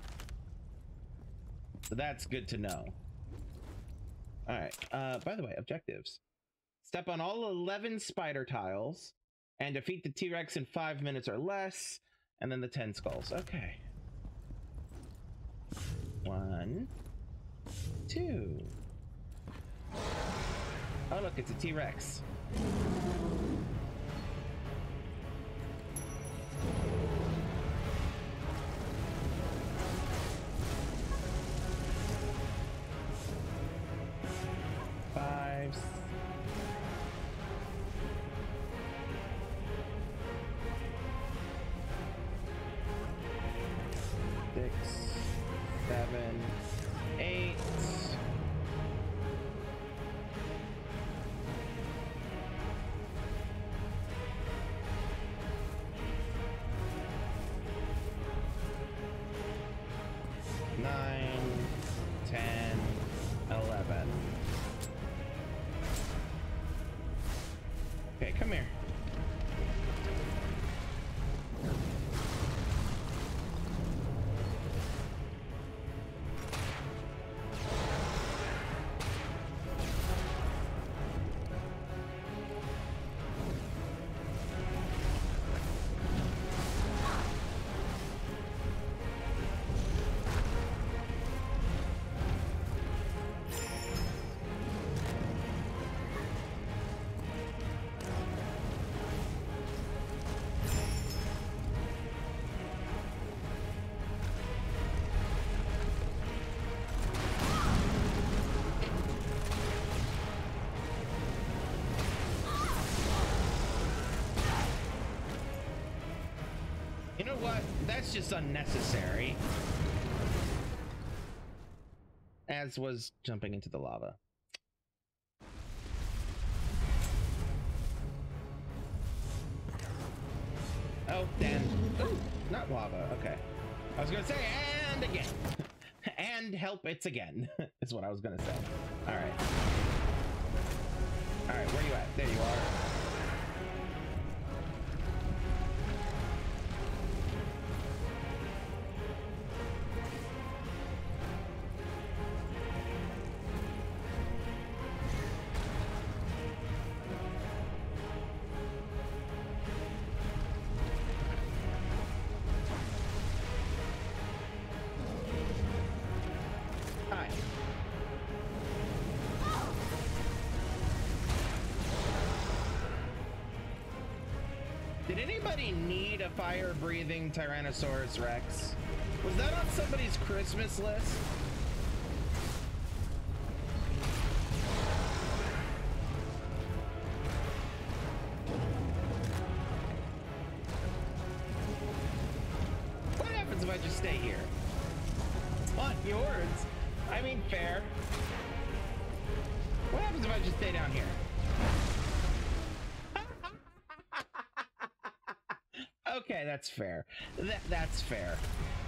so that's good to know. All right. By the way, objectives: step on all 11 spider tiles and defeat the T-Rex in 5 minutes or less, and then the 10 skulls. Okay. 1, 2. Oh look, it's a T-Rex. Okay, come here. You know what? That's just unnecessary. As was jumping into the lava. Oh, then. Ooh, not lava. Okay. I was gonna say, and again. And help, it's again. Is what I was gonna say. Alright. Alright, where you at? There you are. Did anybody need a fire-breathing Tyrannosaurus Rex? Was that on somebody's Christmas list? What happens if I just stay here? On yours. I mean, fair. What happens if I just stay down here? Okay, that's fair. That's fair.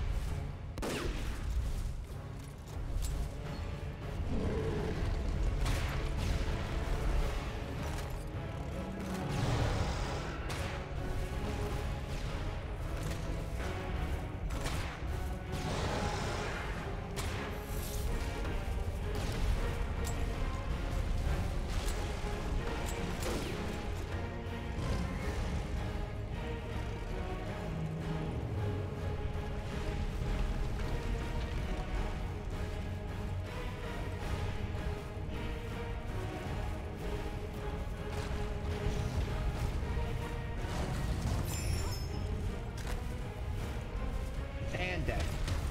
And dead.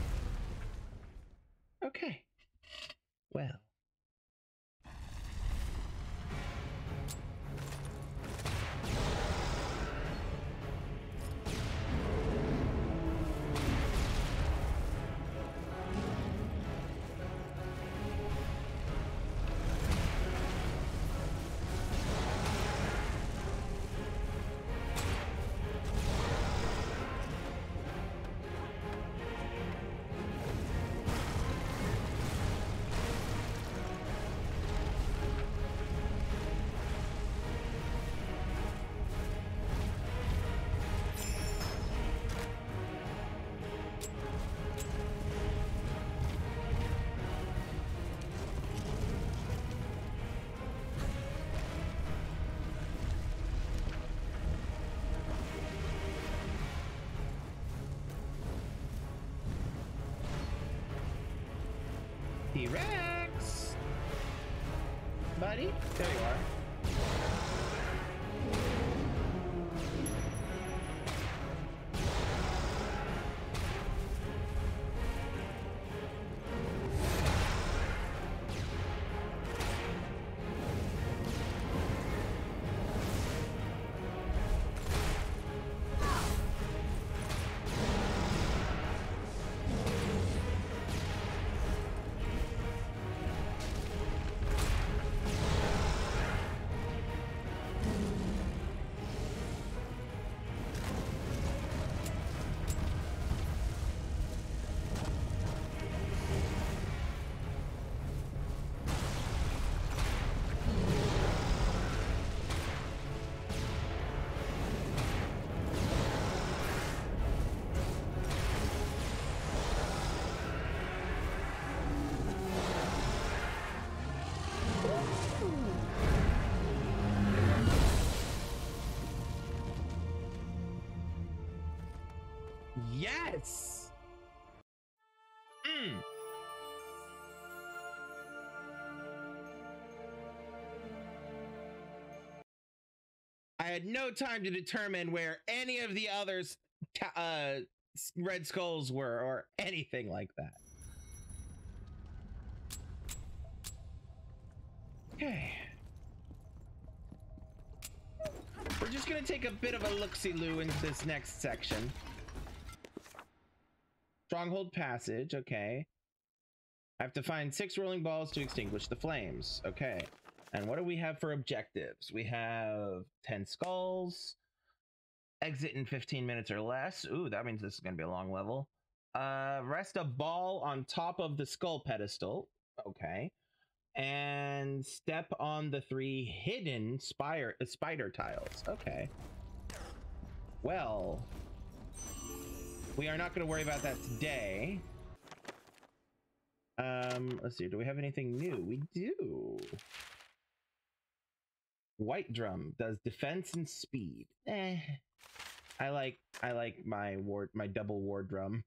Okay. Well. T-Rex! Buddy? There you are. Yes! I had no time to determine where any of the others red skulls were or anything like that. Okay. We're just gonna take a bit of a look-see-loo into this next section. Stronghold Passage, okay. I have to find 6 rolling balls to extinguish the flames, okay. And what do we have for objectives? We have 10 skulls, exit in 15 minutes or less. Ooh, that means this is going to be a long level. Rest a ball on top of the skull pedestal, okay. And step on the 3 hidden spider tiles, okay. Well, we are not going to worry about that today. Let's see, do we have anything new? We do. White drum does defense and speed. I like my double war drum.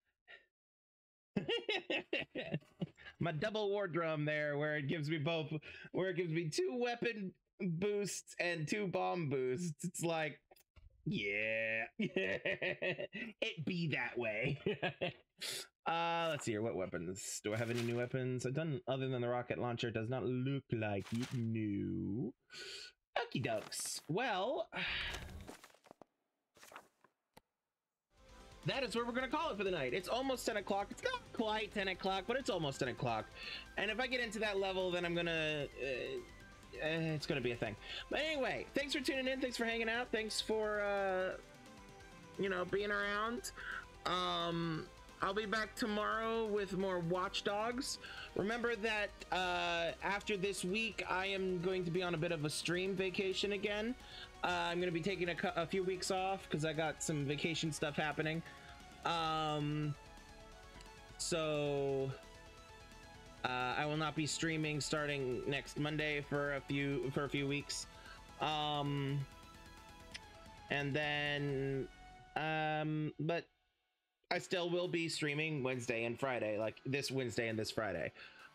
My double war drum there, where it gives me 2 weapon boosts and 2 bomb boosts. It's like, yeah. It be that way. Let's see here. What weapons? Do I have any new weapons? I've done other than the rocket launcher. It does not look like it new. Okie dokes. Well, that is where we're going to call it for the night. It's almost 10 o'clock. It's not quite 10 o'clock, but it's almost 10 o'clock. And if I get into that level, then I'm going to... it's going to be a thing. But anyway, thanks for tuning in. Thanks for hanging out. Thanks for, you know, being around. I'll be back tomorrow with more Watch Dogs. Remember that after this week, I am going to be on a bit of a stream vacation again. I'm going to be taking a few weeks off because I got some vacation stuff happening. So I will not be streaming starting next Monday for a few weeks. And then but I still will be streaming Wednesday and Friday, like this Wednesday and this Friday.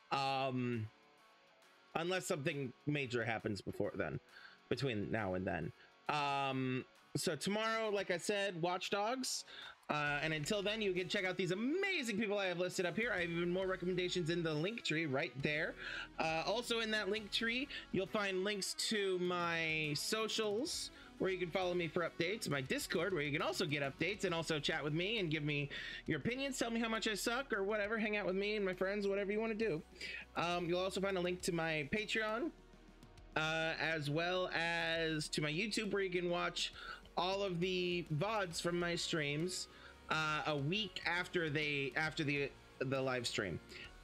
Unless something major happens between now and then. So tomorrow, like I said, Watch Dogs. And until then, you can check out these amazing people I have listed up here. I have even more recommendations in the link tree right there. Also in that link tree, you'll find links to my socials, where you can follow me for updates, my Discord, where you can also get updates and also chat with me and give me your opinions, tell me how much I suck or whatever, hang out with me and my friends, whatever you want to do. You'll also find a link to my Patreon, as well as to my YouTube, where you can watch all of the VODs from my streams a week after the live stream.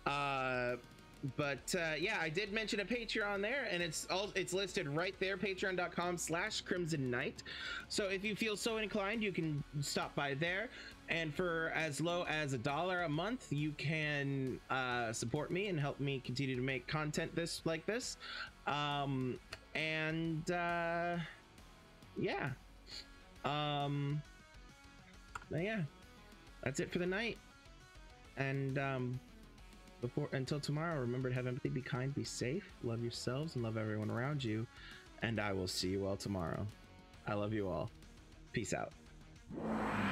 But yeah, I did mention a Patreon there, and it's listed right there, patreon.com/Crimson Knight. So if you feel so inclined, you can stop by there, and for as low as $1 a month, you can support me and help me continue to make content like this. Yeah, but yeah, that's it for the night. And until tomorrow, remember to have empathy, be kind, be safe, love yourselves, and love everyone around you. And I will see you all tomorrow. I love you all. Peace out.